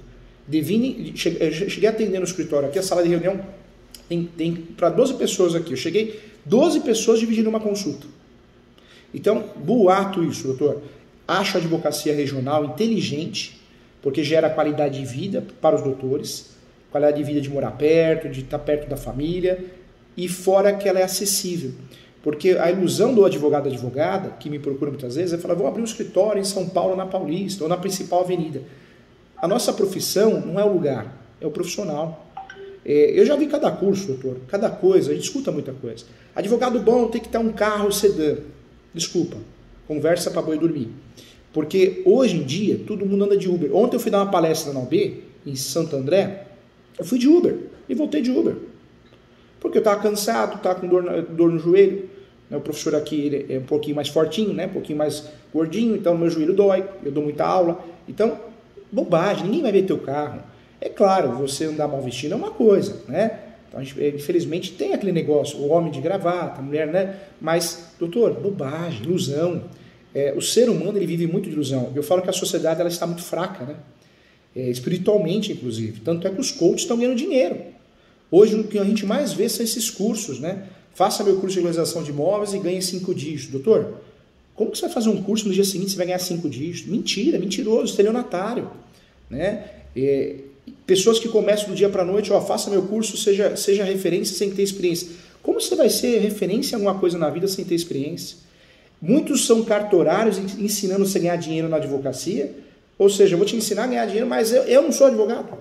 Cheguei a atender no escritório aqui, a sala de reunião tem para 12 pessoas aqui, eu cheguei 12 pessoas dividindo uma consulta. Então, boato isso, doutor. Acho a advocacia regional inteligente, porque gera qualidade de vida para os doutores, qualidade de vida de morar perto, de estar perto da família, e fora que ela é acessível. Porque a ilusão do advogada, que me procura muitas vezes, é falar, vou abrir um escritório em São Paulo, na Paulista, ou na principal avenida. A nossa profissão não é o lugar, é o profissional. Eu já vi cada curso, doutor, cada coisa, a gente escuta muita coisa. Advogado bom tem que ter um carro sedã. Desculpa, conversa para boi dormir. Porque hoje em dia, todo mundo anda de Uber. Ontem eu fui dar uma palestra na UB, em Santo André, eu fui de Uber e voltei de Uber. Porque eu estava cansado, estava com dor no joelho. O professor aqui ele é um pouquinho mais fortinho, né? Um pouquinho mais gordinho, então meu joelho dói, eu dou muita aula. Então, bobagem, ninguém vai ver teu carro. É claro, você andar mal vestido é uma coisa, né? Então, a gente, infelizmente, tem aquele negócio, o homem de gravata, a mulher, né? Mas, doutor, bobagem, ilusão. o ser humano ele vive muito de ilusão. Eu falo que a sociedade ela está muito fraca, né? Espiritualmente, inclusive. Tanto é que os coaches estão ganhando dinheiro. Hoje, o que a gente mais vê são esses cursos, né? Faça meu curso de regularização de imóveis e ganhe 5 dígitos. Doutor, como que você vai fazer um curso no dia seguinte você vai ganhar 5 dígitos? Mentira, mentiroso, estelionatário, né? Pessoas que começam do dia para a noite, faça meu curso, seja referência sem ter experiência. Como você vai ser referência em alguma coisa na vida sem ter experiência? Muitos são cartorários ensinando você a ganhar dinheiro na advocacia, ou seja, eu vou te ensinar a ganhar dinheiro, mas eu não sou advogado,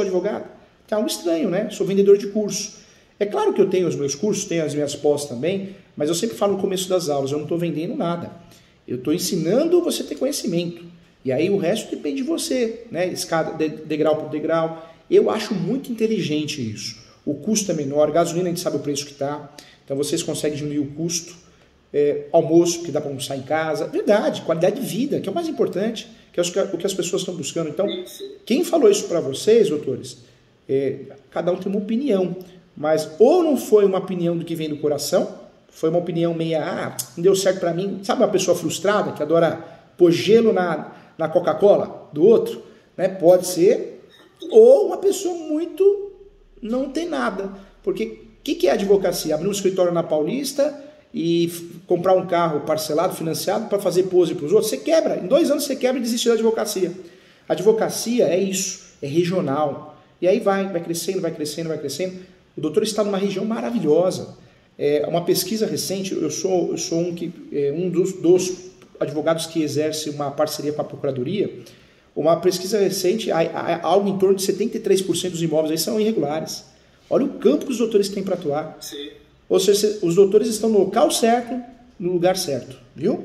É algo estranho, né? Sou vendedor de curso. É claro que eu tenho os meus cursos, tenho as minhas pós também, mas eu sempre falo no começo das aulas, eu não estou vendendo nada. Eu estou ensinando você a ter conhecimento. E aí o resto depende de você, né? Escada, degrau por degrau. Eu acho muito inteligente isso. O custo é menor, gasolina a gente sabe o preço que está, então vocês conseguem diminuir o custo. Almoço, que dá para almoçar em casa. Verdade, qualidade de vida, que é o mais importante, que é o que as pessoas estão buscando. Então, quem falou isso para vocês, doutores, cada um tem uma opinião, mas ou não foi uma opinião do que vem do coração, foi uma opinião meia, não deu certo para mim. Sabe uma pessoa frustrada que adora pôr gelo na Coca-Cola do outro? Né? Pode ser. Ou uma pessoa muito não tem nada. Porque o que é advocacia? Abrir um escritório na Paulista e comprar um carro parcelado, financiado, para fazer pose para os outros, você quebra. Em 2 anos você quebra e desiste da advocacia. A advocacia é isso, é regional. E aí vai crescendo, vai crescendo, vai crescendo. O doutor está numa região maravilhosa. Uma pesquisa recente, eu sou um dos advogados que exerce uma parceria com a Procuradoria. Uma pesquisa recente, algo em torno de 73% dos imóveis aí são irregulares. Olha o campo que os doutores têm para atuar. Sim. Ou seja, os doutores estão no local certo, no lugar certo, viu?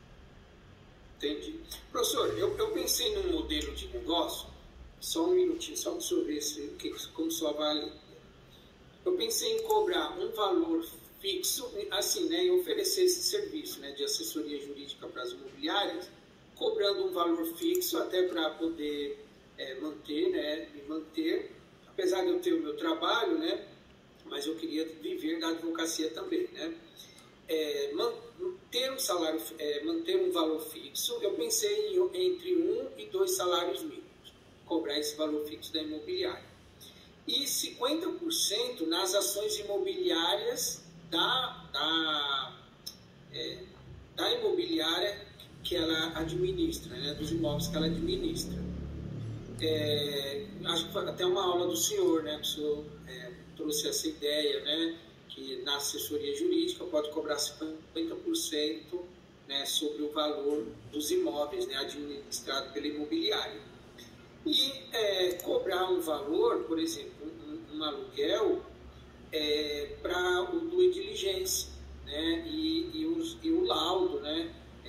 Entendi. Professor, eu pensei num modelo de negócio, só um minutinho, só para o senhor ver como só vale. Eu pensei em cobrar um valor fixo, assim, né, e oferecer esse serviço, né, de assessoria jurídica para as imobiliárias, cobrando um valor fixo até para poder manter, apesar de eu ter o meu trabalho, né, mas eu queria viver da advocacia também, né? Manter um valor fixo, eu pensei entre 1 e 2 salários mínimos, cobrar esse valor fixo da imobiliária. E 50% nas ações imobiliárias da imobiliária que ela administra, né? Dos imóveis que ela administra. Acho que foi até uma aula do senhor, né? Que o senhor trouxe essa ideia, né? Que na assessoria jurídica pode cobrar 50%, né? Sobre o valor dos imóveis, né? Administrado pela imobiliária. E cobrar um valor, por exemplo, um aluguel para o due diligence, né? E o laudo, né?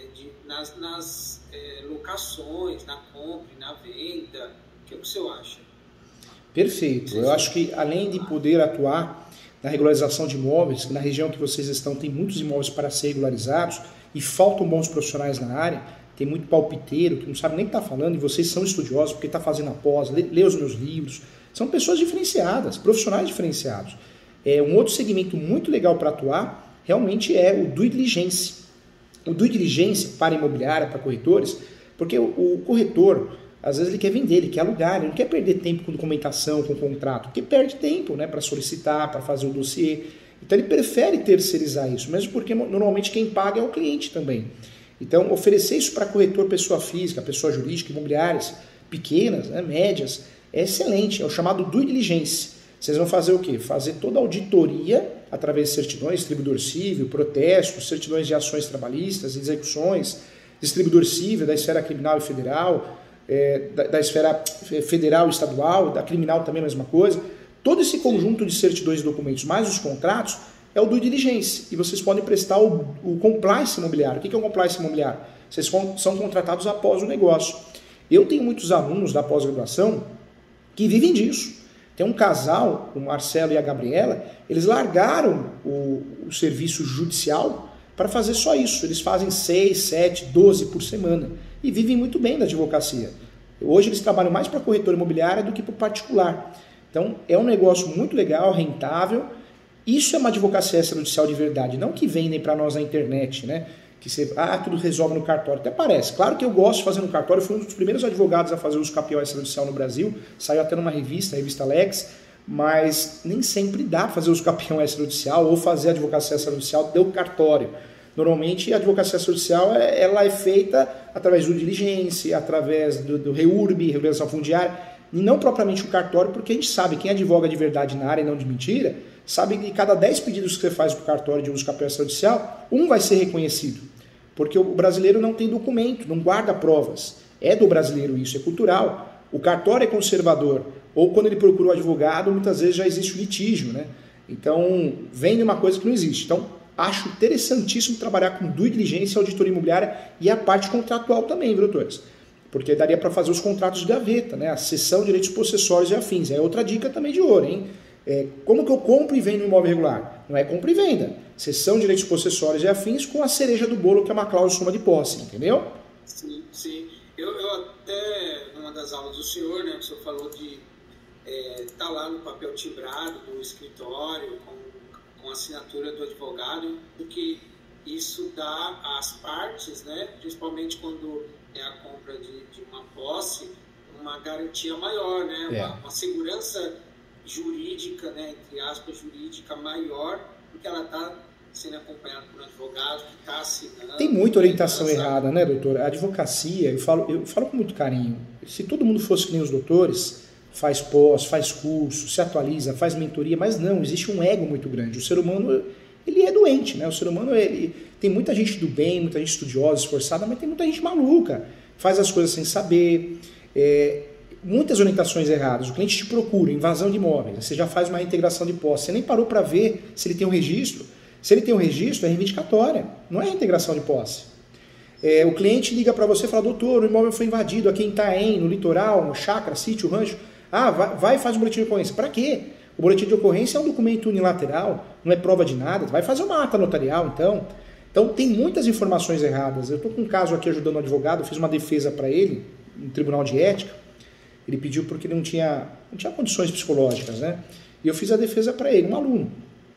Nas locações, na compra e na venda. O que o senhor acha? Perfeito. Eu acho que além de poder atuar na regularização de imóveis, que na região que vocês estão tem muitos imóveis para ser regularizados e faltam bons profissionais na área, tem muito palpiteiro que não sabe nem o que está falando, e vocês são estudiosos porque está fazendo a pós, lê os meus livros, são pessoas diferenciadas, profissionais diferenciados. Um outro segmento muito legal para atuar realmente é o due diligence. O due diligence para imobiliária, para corretores, porque o corretor, às vezes ele quer vender, ele quer alugar, ele não quer perder tempo com documentação, com contrato, porque perde tempo, né, para solicitar, para fazer o dossiê. Então ele prefere terceirizar isso, mesmo porque normalmente quem paga é o cliente também. Então oferecer isso para corretor, pessoa física, pessoa jurídica, imobiliárias pequenas, né, médias, é excelente, é o chamado due diligence. Vocês vão fazer o quê? Fazer toda a auditoria através de certidões, distribuidor civil, protestos, certidões de ações trabalhistas, execuções, distribuidor civil da esfera criminal e federal, da esfera federal e estadual, da criminal também a mesma coisa. Todo esse conjunto de certidões e documentos, mais os contratos, é o due diligence. E vocês podem prestar o compliance imobiliário. O que é o compliance imobiliário? Vocês são contratados após o negócio. Eu tenho muitos alunos da pós-graduação que vivem disso. Tem um casal, o Marcelo e a Gabriela, eles largaram o serviço judicial para fazer só isso. Eles fazem 6, 7, 12 por semana e vivem muito bem da advocacia. Hoje eles trabalham mais para corretora imobiliária do que para particular. Então é um negócio muito legal, rentável. Isso é uma advocacia extrajudicial de verdade, não que vendem para nós na internet, né? que você, tudo resolve no cartório. Até parece. Claro que eu gosto de fazer no cartório, fui um dos primeiros advogados a fazer uso capião extrajudicial no Brasil, saiu até numa revista, a revista Lex, mas nem sempre dá para fazer uso capião extrajudicial ou fazer advocacia extrajudicial do cartório. Normalmente a advocacia extrajudicial ela é feita através de diligência, através do REURB, regularização fundiária, e não propriamente o cartório, porque a gente sabe, quem advoga de verdade na área e não de mentira, sabe que cada 10 pedidos que você faz para o cartório de uso capião extrajudicial, um vai ser reconhecido. Porque o brasileiro não tem documento, não guarda provas. É do brasileiro isso, é cultural. O cartório é conservador. Ou quando ele procura o advogado, muitas vezes já existe o litígio, né? Então, vem de uma coisa que não existe. Então, acho interessantíssimo trabalhar com due diligência, auditoria imobiliária e a parte contratual também, viu, doutores? Porque daria para fazer os contratos de gaveta, né? A cessão de direitos possessórios e afins. É outra dica também de ouro, hein? Como que eu compro e vendo um imóvel irregular? Não é compra e venda. Cessão de direitos possessórios e afins com a cereja do bolo, que é uma cláusula de suma de posse, entendeu? Sim, sim. Eu até, numa das aulas do senhor, né, o senhor falou de tá lá no papel timbrado do escritório, com a assinatura do advogado, porque isso dá às partes, né, principalmente quando é a compra de uma posse, uma garantia maior, né, uma segurança jurídica, né, entre aspas, jurídica maior, porque ela está sendo acompanhada por um advogado que está assinando. Tem muita orientação errada, né, doutor? A advocacia, eu falo com muito carinho, se todo mundo fosse que nem os doutores, faz pós, faz curso, se atualiza, faz mentoria, mas não, existe um ego muito grande. O ser humano, ele é doente, né? O ser humano, tem muita gente do bem, muita gente estudiosa, esforçada, mas tem muita gente maluca, faz as coisas sem saber, muitas orientações erradas. O cliente te procura, invasão de imóveis, você já faz uma reintegração de posse, você nem parou para ver se ele tem um registro. Se ele tem um registro, é reivindicatória, não é reintegração de posse. O cliente liga para você e fala, doutor, o imóvel foi invadido aqui em Itaém, no litoral, no chácara, sítio, rancho. Vai e faz um boletim de ocorrência. Para quê? O boletim de ocorrência é um documento unilateral, não é prova de nada, vai fazer uma ata notarial, então. Então tem muitas informações erradas. Eu estou com um caso aqui ajudando um advogado, fiz uma defesa para ele, no Tribunal de Ética. Ele pediu porque ele não tinha condições psicológicas, né? E eu fiz a defesa para ele, um aluno.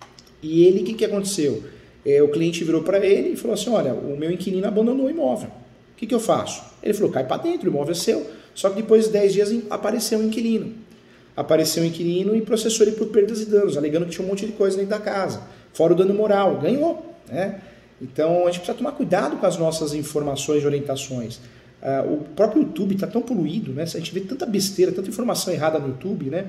E ele, o que aconteceu? O cliente virou para ele e falou assim, olha, o meu inquilino abandonou o imóvel. O que eu faço? Ele falou, cai para dentro, o imóvel é seu. Só que depois de 10 dias apareceu um inquilino. Apareceu um inquilino e processou ele por perdas e danos, alegando que tinha um monte de coisa dentro da casa. Fora o dano moral, ganhou, né? Então a gente precisa tomar cuidado com as nossas informações e orientações. O próprio YouTube está tão poluído, né? A gente vê tanta besteira, tanta informação errada no YouTube, né?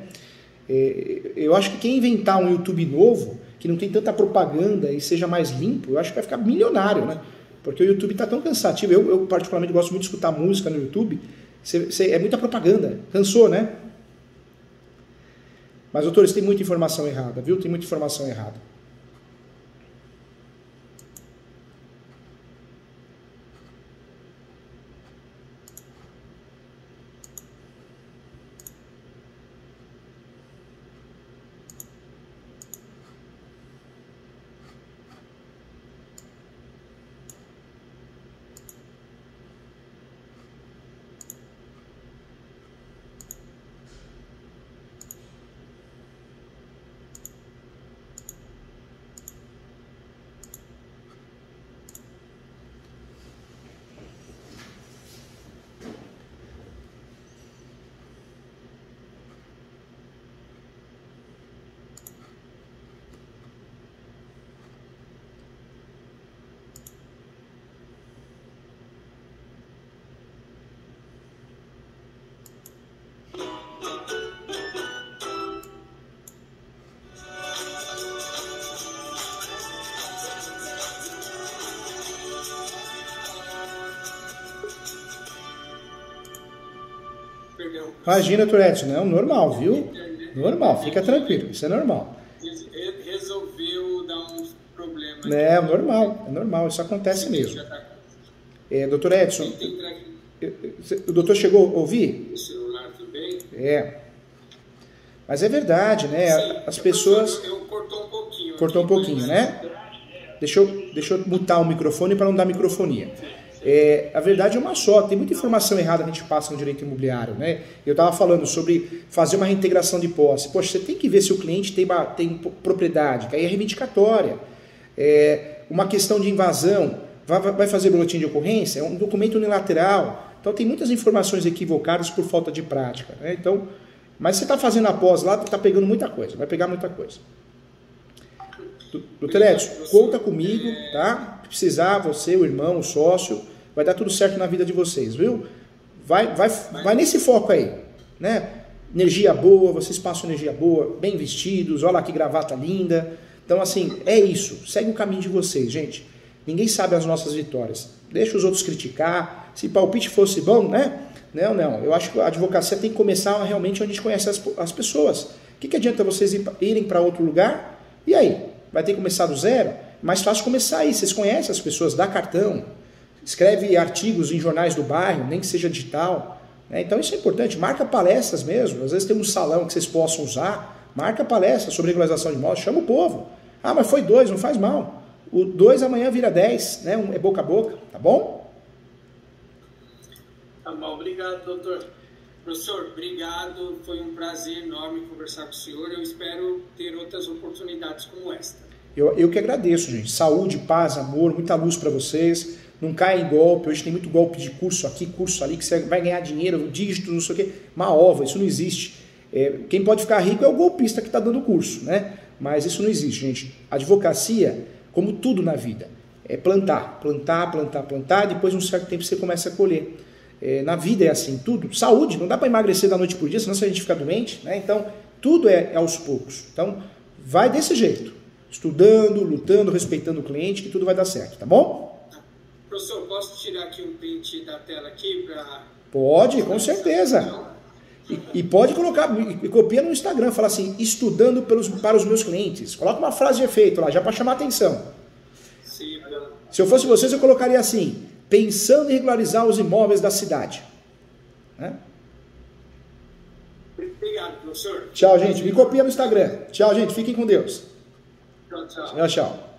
Eu acho que quem inventar um YouTube novo, que não tem tanta propaganda e seja mais limpo, eu acho que vai ficar milionário, né? Porque o YouTube está tão cansativo. Eu particularmente gosto muito de escutar música no YouTube. É muita propaganda. Cansou, né? Mas, doutores, tem muita informação errada, viu? Tem muita informação errada. Imagina, doutor Edson, não, normal, viu? Normal, fica tranquilo, isso é normal. Resolveu dar uns problemas. É normal, isso acontece mesmo. Doutor Edson, o doutor chegou a ouvir? O celular também? Mas é verdade, né? Sim, as pessoas... Cortou um pouquinho. Cortou um pouquinho, né? Deixa eu mutar o microfone para não dar microfonia. A verdade é uma só, tem muita informação errada que a gente passa no direito imobiliário, né? Eu estava falando sobre fazer uma reintegração de posse. Poxa, você tem que ver se o cliente tem propriedade, que aí é reivindicatória. Uma questão de invasão. vai fazer boletim de ocorrência, é um documento unilateral. Então tem muitas informações equivocadas por falta de prática, né? Então, mas você está fazendo a pós lá, está pegando muita coisa, vai pegar muita coisa. Doutor Edson, conta comigo, tá? Se precisar, você, o irmão, o sócio, vai dar tudo certo na vida de vocês, viu? Vai nesse foco aí, né? Energia boa, vocês passam energia boa, bem vestidos, olha lá que gravata linda. Então, assim, é isso. Segue o caminho de vocês, gente. Ninguém sabe as nossas vitórias. Deixa os outros criticar. Se palpite fosse bom, né? Não. Eu acho que a advocacia tem que começar realmente onde a gente conhece as pessoas. O que adianta vocês irem para outro lugar? E aí? Vai ter que começar do zero? Mais fácil começar aí. Vocês conhecem as pessoas, dá cartão. Escreve artigos em jornais do bairro, nem que seja digital. Então isso é importante. Marca palestras mesmo. Às vezes tem um salão que vocês possam usar. Marca palestras sobre regularização de imóveis. Chama o povo. Ah, mas foi 2, não faz mal. O 2 amanhã vira 10, né? É boca a boca, tá bom? Tá bom, obrigado, doutor. Professor, obrigado. Foi um prazer enorme conversar com o senhor. Eu espero ter outras oportunidades como esta. Eu que agradeço, gente. Saúde, paz, amor, muita luz para vocês. Não caia em golpe. Hoje tem muito golpe de curso aqui, curso ali, que você vai ganhar dinheiro, dígito, não sei o quê. Uma ova, isso não existe. Quem pode ficar rico é o golpista que está dando o curso, né? Mas isso não existe, gente. Advocacia, como tudo na vida, é plantar, depois de um certo tempo você começa a colher. Na vida é assim, tudo. Saúde, não dá para emagrecer da noite por dia, senão a gente fica doente, né? Então, tudo é aos poucos. Então, vai desse jeito. Estudando, lutando, respeitando o cliente, que tudo vai dar certo, tá bom? Professor, posso tirar aqui um print da tela aqui para... Pode, com certeza. E pode colocar, e copia no Instagram, fala assim, estudando para os meus clientes. Coloca uma frase de efeito lá, já para chamar atenção. Sim, se eu fosse vocês, eu colocaria assim, pensando em regularizar os imóveis da cidade. Né? Obrigado, professor. Tchau, gente. Me copia no Instagram. Tchau, gente. Fiquem com Deus. Tchau, tchau. Tchau, tchau.